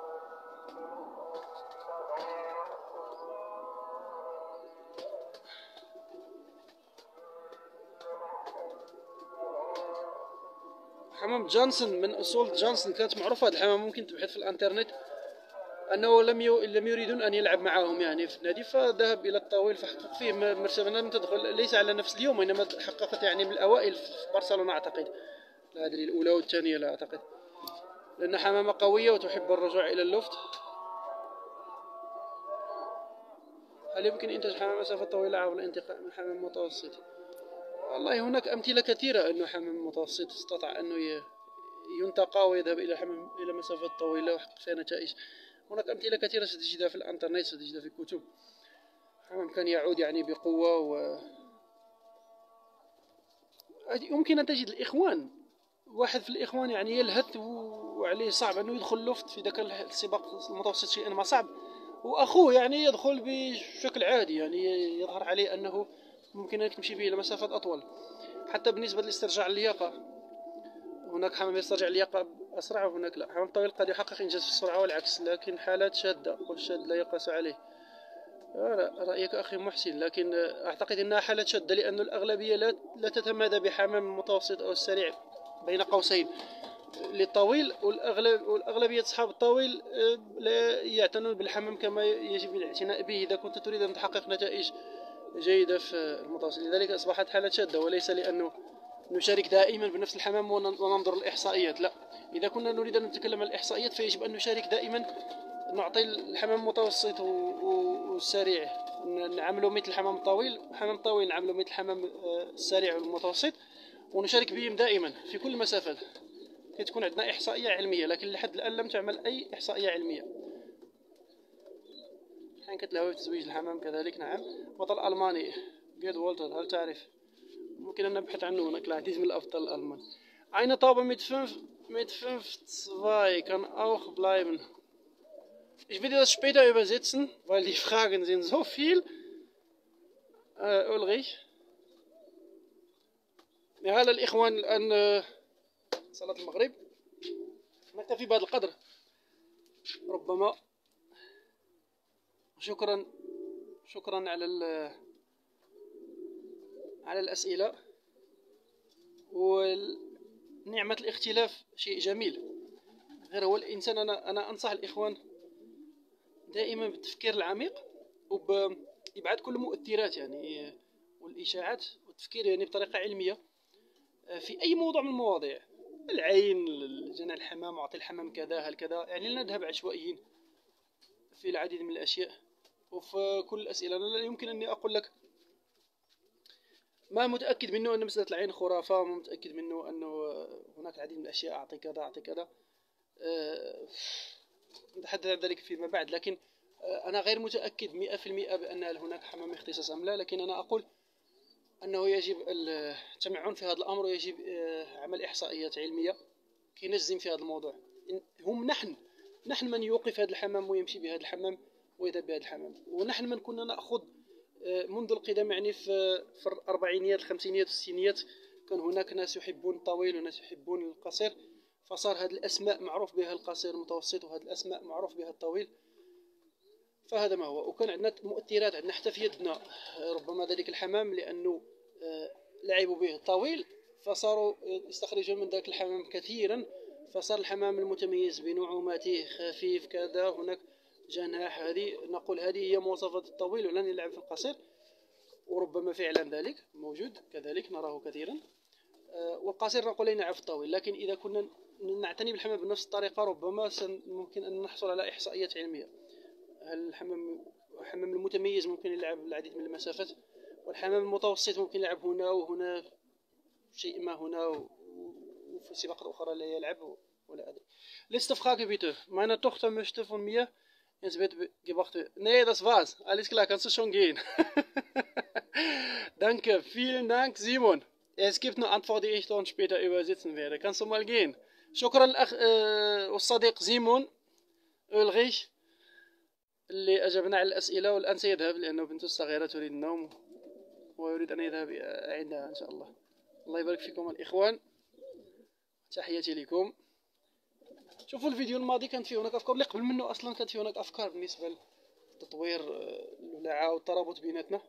حمام جونسون من أصول جونسون كانت معروفة. هذا الحمام ممكن تبحث في الانترنت أنه لم يريدون أن يلعب معهم يعني في النادي، فذهب إلى الطويل فحقق فيه مرتبة لم تدخل ليس على نفس اليوم، وإنما حققت يعني من الأوائل في برشلونة أعتقد، لا أدري الأولى والثانية لا أعتقد، لأن حمامة قوية وتحب الرجوع إلى اللفت. هل يمكن إنتاج حمام مسافة طويلة عبر الانتقاء من حمام متوسط؟ والله هناك أمثلة كثيرة أنه حمام متوسط استطاع أنه ينتقى ويذهب إلى مسافات طويلة ويحقق فيها نتائج. هناك أمثلة كثيرة ستجدها في الانترنت، ستجدها في الكتب. حمام كان يعود يعني بقوة يمكن أن تجد الإخوان، واحد في الإخوان يعني يلهث وعليه صعب أنه يدخل لفت في ذاك السباق المتوسط شيئا ما صعب، وأخوه يعني يدخل بشكل عادي، يعني يظهر عليه أنه ممكن أن تمشي به إلى مسافات أطول. حتى بالنسبة لاسترجاع اللياقة هناك حمام يسترجع اللياقة أسرع وهناك لا. حمام طويل قد يحقق إنجاز في السرعة والعكس، لكن حالات شاذة والشاذ لا يقاس عليه. رأيك أخي محسن، لكن أعتقد أنها حالات شاذة لأن الأغلبية لا تتمادى بحمام المتوسط أو السريع بين قوسين للطويل، والأغلبية أصحاب الطويل لا يعتنون بالحمام كما يجب الاعتناء به إذا كنت تريد أن تحقق نتائج جيدة في المتوسط. لذلك أصبحت حالة شاذة، وليس لأنه نشارك دائما بنفس الحمام وننظر الإحصائيات، لا. إذا كنا نريد أن نتكلم عن الإحصائيات فيجب أن نشارك دائما، نعطي الحمام المتوسط والسريع نعمله مثل الحمام الطويل، الحمام الطويل نعمله مثل الحمام السريع والمتوسط، ونشارك بهم دائما في كل المسافات كي تكون عندنا إحصائية علمية. لكن لحد الآن لم تعمل أي إحصائية علمية. حين كتلهوي في تزويج الحمام كذلك. نعم، بطل ألماني جيد والتر، هل تعرف؟ ممكن أن نبحث عنه هناك، العديد من الأبطال الألمان. Eine Taube mit 5,2 kann auch bleiben. Ich werde das später übersetzen, weil die Fragen sind so viel. أولغيش. هذا الإخوان الآن صلاة المغرب، نكتفي بهذا القدر ربما. شكرا على الأسئلة، ونعمة الاختلاف شيء جميل. غير هو الإنسان، أنا أنصح الإخوان دائما بالتفكير العميق وبإبعاد كل المؤثرات يعني والإشاعات، والتفكير يعني بطريقة علمية في أي موضوع من المواضيع. العين، جناح الحمام، أعطي الحمام كذا هل كذا، يعني لا نذهب عشوائيين في العديد من الأشياء وفي كل الأسئلة. أنا لا يمكن أني أقول لك ما متأكد منه أن مسألة العين خرافة، وما متأكد منه أنه هناك العديد من الأشياء، أعطي كذا أعطي كذا، نتحدث عن ذلك فيما بعد. لكن أنا غير متأكد 100% بأن هل هناك حمام اختصاص أم لا، لكن أنا أقول أنه يجب التمعن في هذا الأمر، ويجب عمل إحصائيات علمية كي نجزم في هذا الموضوع. هم نحن من يوقف هذا الحمام ويمشي بهذا الحمام ويذهب بهذا الحمام، ونحن من كنا نأخذ منذ القدم، يعني في الأربعينيات الخمسينيات والستينيات كان هناك ناس يحبون الطويل وناس يحبون القصير، فصار هذه الأسماء معروف بها القصير المتوسط، وهذه الأسماء معروف بها الطويل. فهذا ما هو. وكان عندنا مؤثرات، عندنا حتى في يدنا ربما ذلك الحمام لأنه لعبوا به الطويل، فصاروا يستخرجون من ذلك الحمام كثيرا، فصار الحمام المتميز بنعوماته خفيف كذا، هناك جناح، هذه نقول هذه هي مواصفات الطويل ولن يلعب في القصير. وربما فعلا ذلك موجود كذلك، نراه كثيرا. والقصير نقول يلعب في الطويل. لكن إذا كنا نعتني بالحمام بنفس الطريقة ربما ممكن أن نحصل على إحصائيات علمية. هل الحمام المتميز ممكن يلعب العديد من المسافات، والحمام المتوسط ممكن يلعب هنا وهنا شيء ما هنا، وفي سباقات أخرى لا يلعب ولا أدري. Letzte Frage bitte. Meine Tochter möchte von mir ins Bett gebracht werden. Nee, das war's. Alles klar, kannst du schon gehen. Danke, vielen Dank, Simon. Es gibt eine Antwort, die ich dann später übersetzen werde. Kannst du mal gehen. شكرا الأخ والصديق زيمون أولغيش اللي أجبنا على الأسئلة، والآن سيذهب لأنه بنته الصغيرة تريد النوم ويريد أن يذهب عندها إن شاء الله. الله يبارك فيكم الإخوان، تحياتي لكم. شوفوا الفيديو الماضي كانت فيه هناك أفكار، اللي قبل منه أصلا كانت فيه هناك أفكار بالنسبة لتطوير الولاعة والترابط بيناتنا.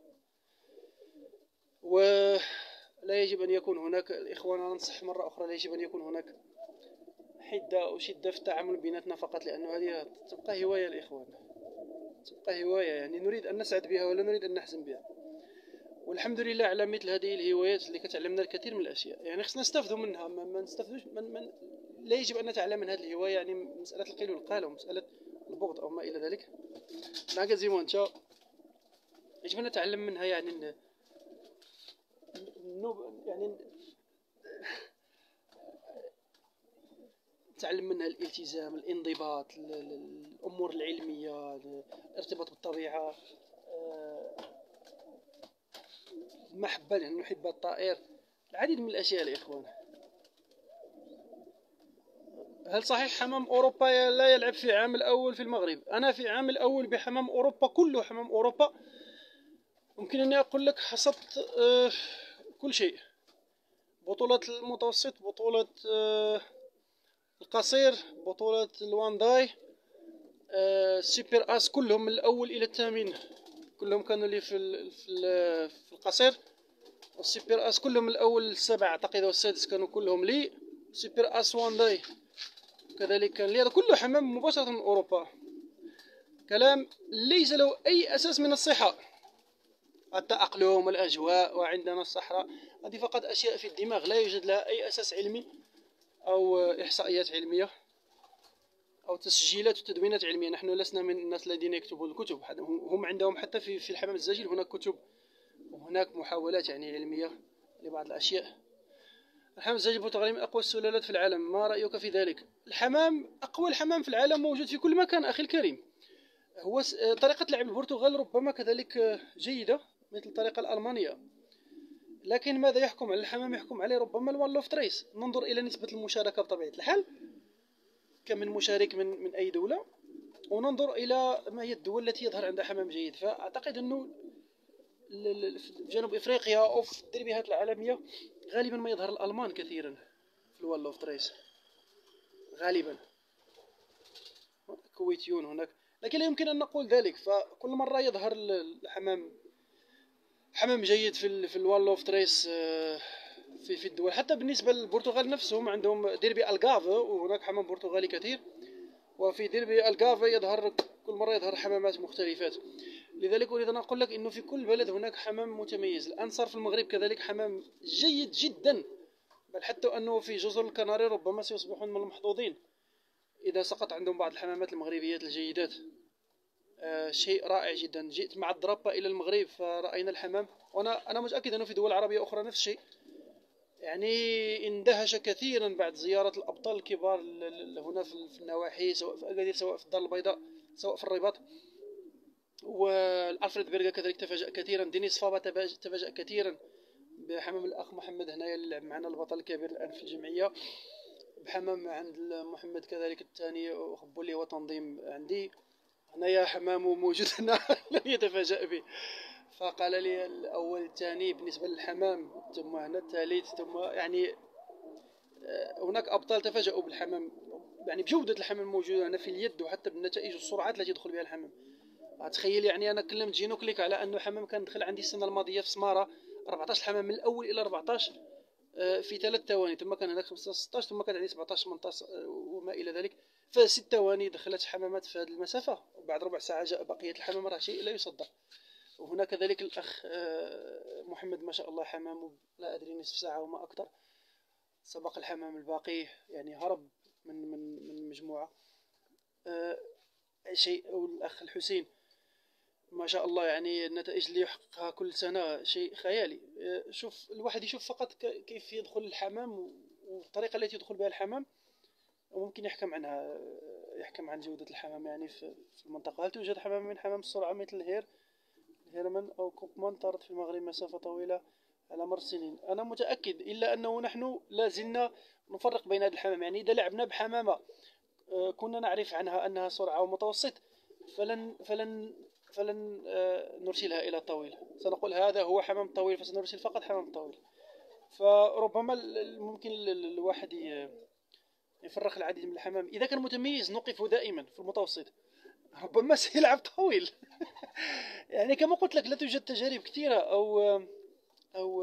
ولا يجب أن يكون هناك، الإخوان أنا ننصح مرة أخرى، لا يجب أن يكون هناك حدة وشدة في التعامل بيناتنا فقط، لأنه هذه تبقى هواية الإخوان، تبقى هواية، يعني نريد أن نسعد بها ولا نريد أن نحزن بها. والحمد لله على مثل هذه الهوايات اللي كتعلمنا الكثير من الأشياء، يعني خصنا نستفدوا منها، ما نستفدوش لا يجب أن نتعلم من هذه الهواية يعني مسألة القيل والقال ومسألة البغض أو ما إلى ذلك. ناقة زيمون تشاو، يجب أن نتعلم منها، يعني نتعلم منها الالتزام، الانضباط، الأمور العلمية، الارتباط بالطبيعة، المحبة لأن نحب الطائر، العديد من الأشياء الإخوان. هل صحيح حمام أوروبا لا يلعب في عام الأول في المغرب؟ أنا في عام الأول بحمام أوروبا، كله حمام أوروبا، ممكن أني أقول لك حصدت كل شيء، بطولة المتوسط، بطولة القصير، بطولة الوانداي، سوبر أس، كلهم من الأول إلى الثامن كلهم كانوا لي في القصير، والسوبر أس كلهم من الأول للسابع أعتقد والسادس كانوا كلهم لي، سوبر أس وانداي كذلك كان لي. هذا كله حمام مباشرة من أوروبا، كلام ليس له أي أساس من الصحة. التأقلم والأجواء وعندنا الصحراء، هذه فقط أشياء في الدماغ لا يوجد لها أي أساس علمي أو إحصائيات علمية أو تسجيلات وتدوينات علمية. نحن لسنا من الناس الذين يكتبون الكتب، هم عندهم حتى في الحمام الزاجل هناك كتب وهناك محاولات يعني علمية لبعض الأشياء. الحمام الزاجل البرتغالي من أقوى السلالات في العالم، ما رأيك في ذلك؟ الحمام أقوى الحمام في العالم موجود في كل مكان أخي الكريم. هو طريقة لعب البرتغال ربما كذلك جيدة مثل الطريقة الألمانية، لكن ماذا يحكم على الحمام؟ يحكم عليه ربما الوان لوف تريس. ننظر إلى نسبة المشاركة بطبيعة الحال، كم من مشارك من أي دولة، وننظر إلى ما هي الدول التي يظهر عندها حمام جيد. فأعتقد أنه في جنوب إفريقيا أو في الدربيهات العالمية غالبا ما يظهر الألمان كثيرا في الوان لوف تريس غالبا، كويتيون هناك، لكن لا يمكن أن نقول ذلك. فكل مرة يظهر حمام جيد في الوان لوف تريس في الدول. حتى بالنسبة للبرتغال نفسهم عندهم ديربي الغافا، وهناك حمام برتغالي كثير، وفي ديربي الغافا يظهر كل مرة يظهر حمامات مختلفات. لذلك أريد أن أقول لك أنه في كل بلد هناك حمام متميز. الآن صار في المغرب كذلك حمام جيد جدا، بل حتى أنه في جزر الكناري ربما سيصبحون من المحظوظين إذا سقط عندهم بعض الحمامات المغربيات الجيدات. شيء رائع جدا. جئت مع الدرابة إلى المغرب فرأينا الحمام، وأنا متأكد أنه في دول عربية أخرى نفس الشيء. يعني اندهش كثيرا بعد زيارة الأبطال الكبار هنا في النواحي، سواء في أكادير، سواء في الدار البيضاء، سواء في الرباط. والألفريد بيرغا كذلك تفاجأ كثيرا. دينيس فابا تفاجأ كثيرا بحمام الأخ محمد هنايا اللي لعب معنا، البطل الكبير الآن في الجمعية. بحمام عند محمد كذلك الثاني وخبوا لي هو تنظيم عندي هنايا، حمام موجود هنا لن يتفاجأ به. فقال لي الأول الثاني بالنسبة للحمام، ثم هنا الثالث، ثم يعني هناك أبطال تفاجأوا بالحمام، يعني بجودة الحمام الموجودة هنا في اليد، وحتى بالنتائج والسرعات التي يدخل بها الحمام. تخيل يعني أنا كلمت جينوكليك على أنه حمام كان دخل عندي السنة الماضية في سمارة 14 حمام من الأول إلى 14 في 3 ثواني، ثم كان هناك 15 16، ثم كان عندي 17 18 وما إلى ذلك. في 6 ثواني دخلت حمامات في هذه المسافة، وبعد ربع ساعة جاء بقية الحمام، راه شيء لا يصدق. وهنا كذلك الأخ محمد ما شاء الله حمام لا أدري نصف ساعة وما أكثر سبق الحمام الباقي، يعني هرب من المجموعة. شيء. والأخ الحسين ما شاء الله، يعني النتائج اللي يحققها كل سنة شيء خيالي. شوف الواحد يشوف فقط كيف يدخل الحمام والطريقة التي يدخل بها الحمام، وممكن يحكم عن جودة الحمام يعني في المنطقة. هل توجد حمام من حمام السرعة مثل هيرمان أو كوبمان طارت في المغرب مسافة طويلة على مر السنين؟ أنا متأكد، إلا أنه نحن لا زلنا نفرق بين هذه الحمام. يعني إذا لعبنا بحمامة كنا نعرف عنها أنها سرعة ومتوسط، فلن نرسلها إلى طويل. سنقول هذا هو حمام طويل، فسنرسل فقط حمام طويل. فربما ممكن الواحد يفرق العديد من الحمام. إذا كان متميز نوقفه دائما في المتوسط، ربما سيلعب طويل. يعني كما قلت لك لا توجد تجارب كثيرة أو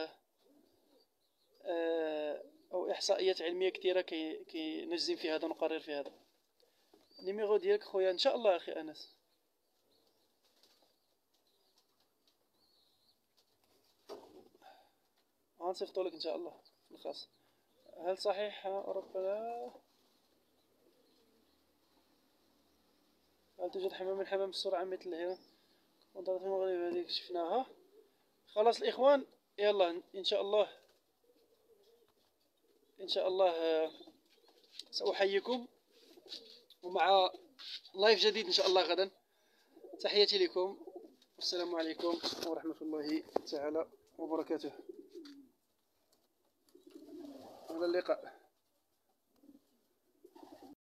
أو إحصائيات علمية كثيرة كي نجزم في هذا ونقرر في هذا. النيميرو ديالك خويا إن شاء الله أخي أنس. غنصيفطو لك إن شاء الله في الخاص. هل صحيح ربنا هل توجد حمام من حمام السرعة مثل هنا منطقة المغرب هذيك شفناها؟ خلاص الإخوان، يلا إن شاء الله سأحييكم ومع لايف جديد إن شاء الله غدا. تحياتي لكم والسلام عليكم ورحمة الله تعالى وبركاته. إلى اللقاء.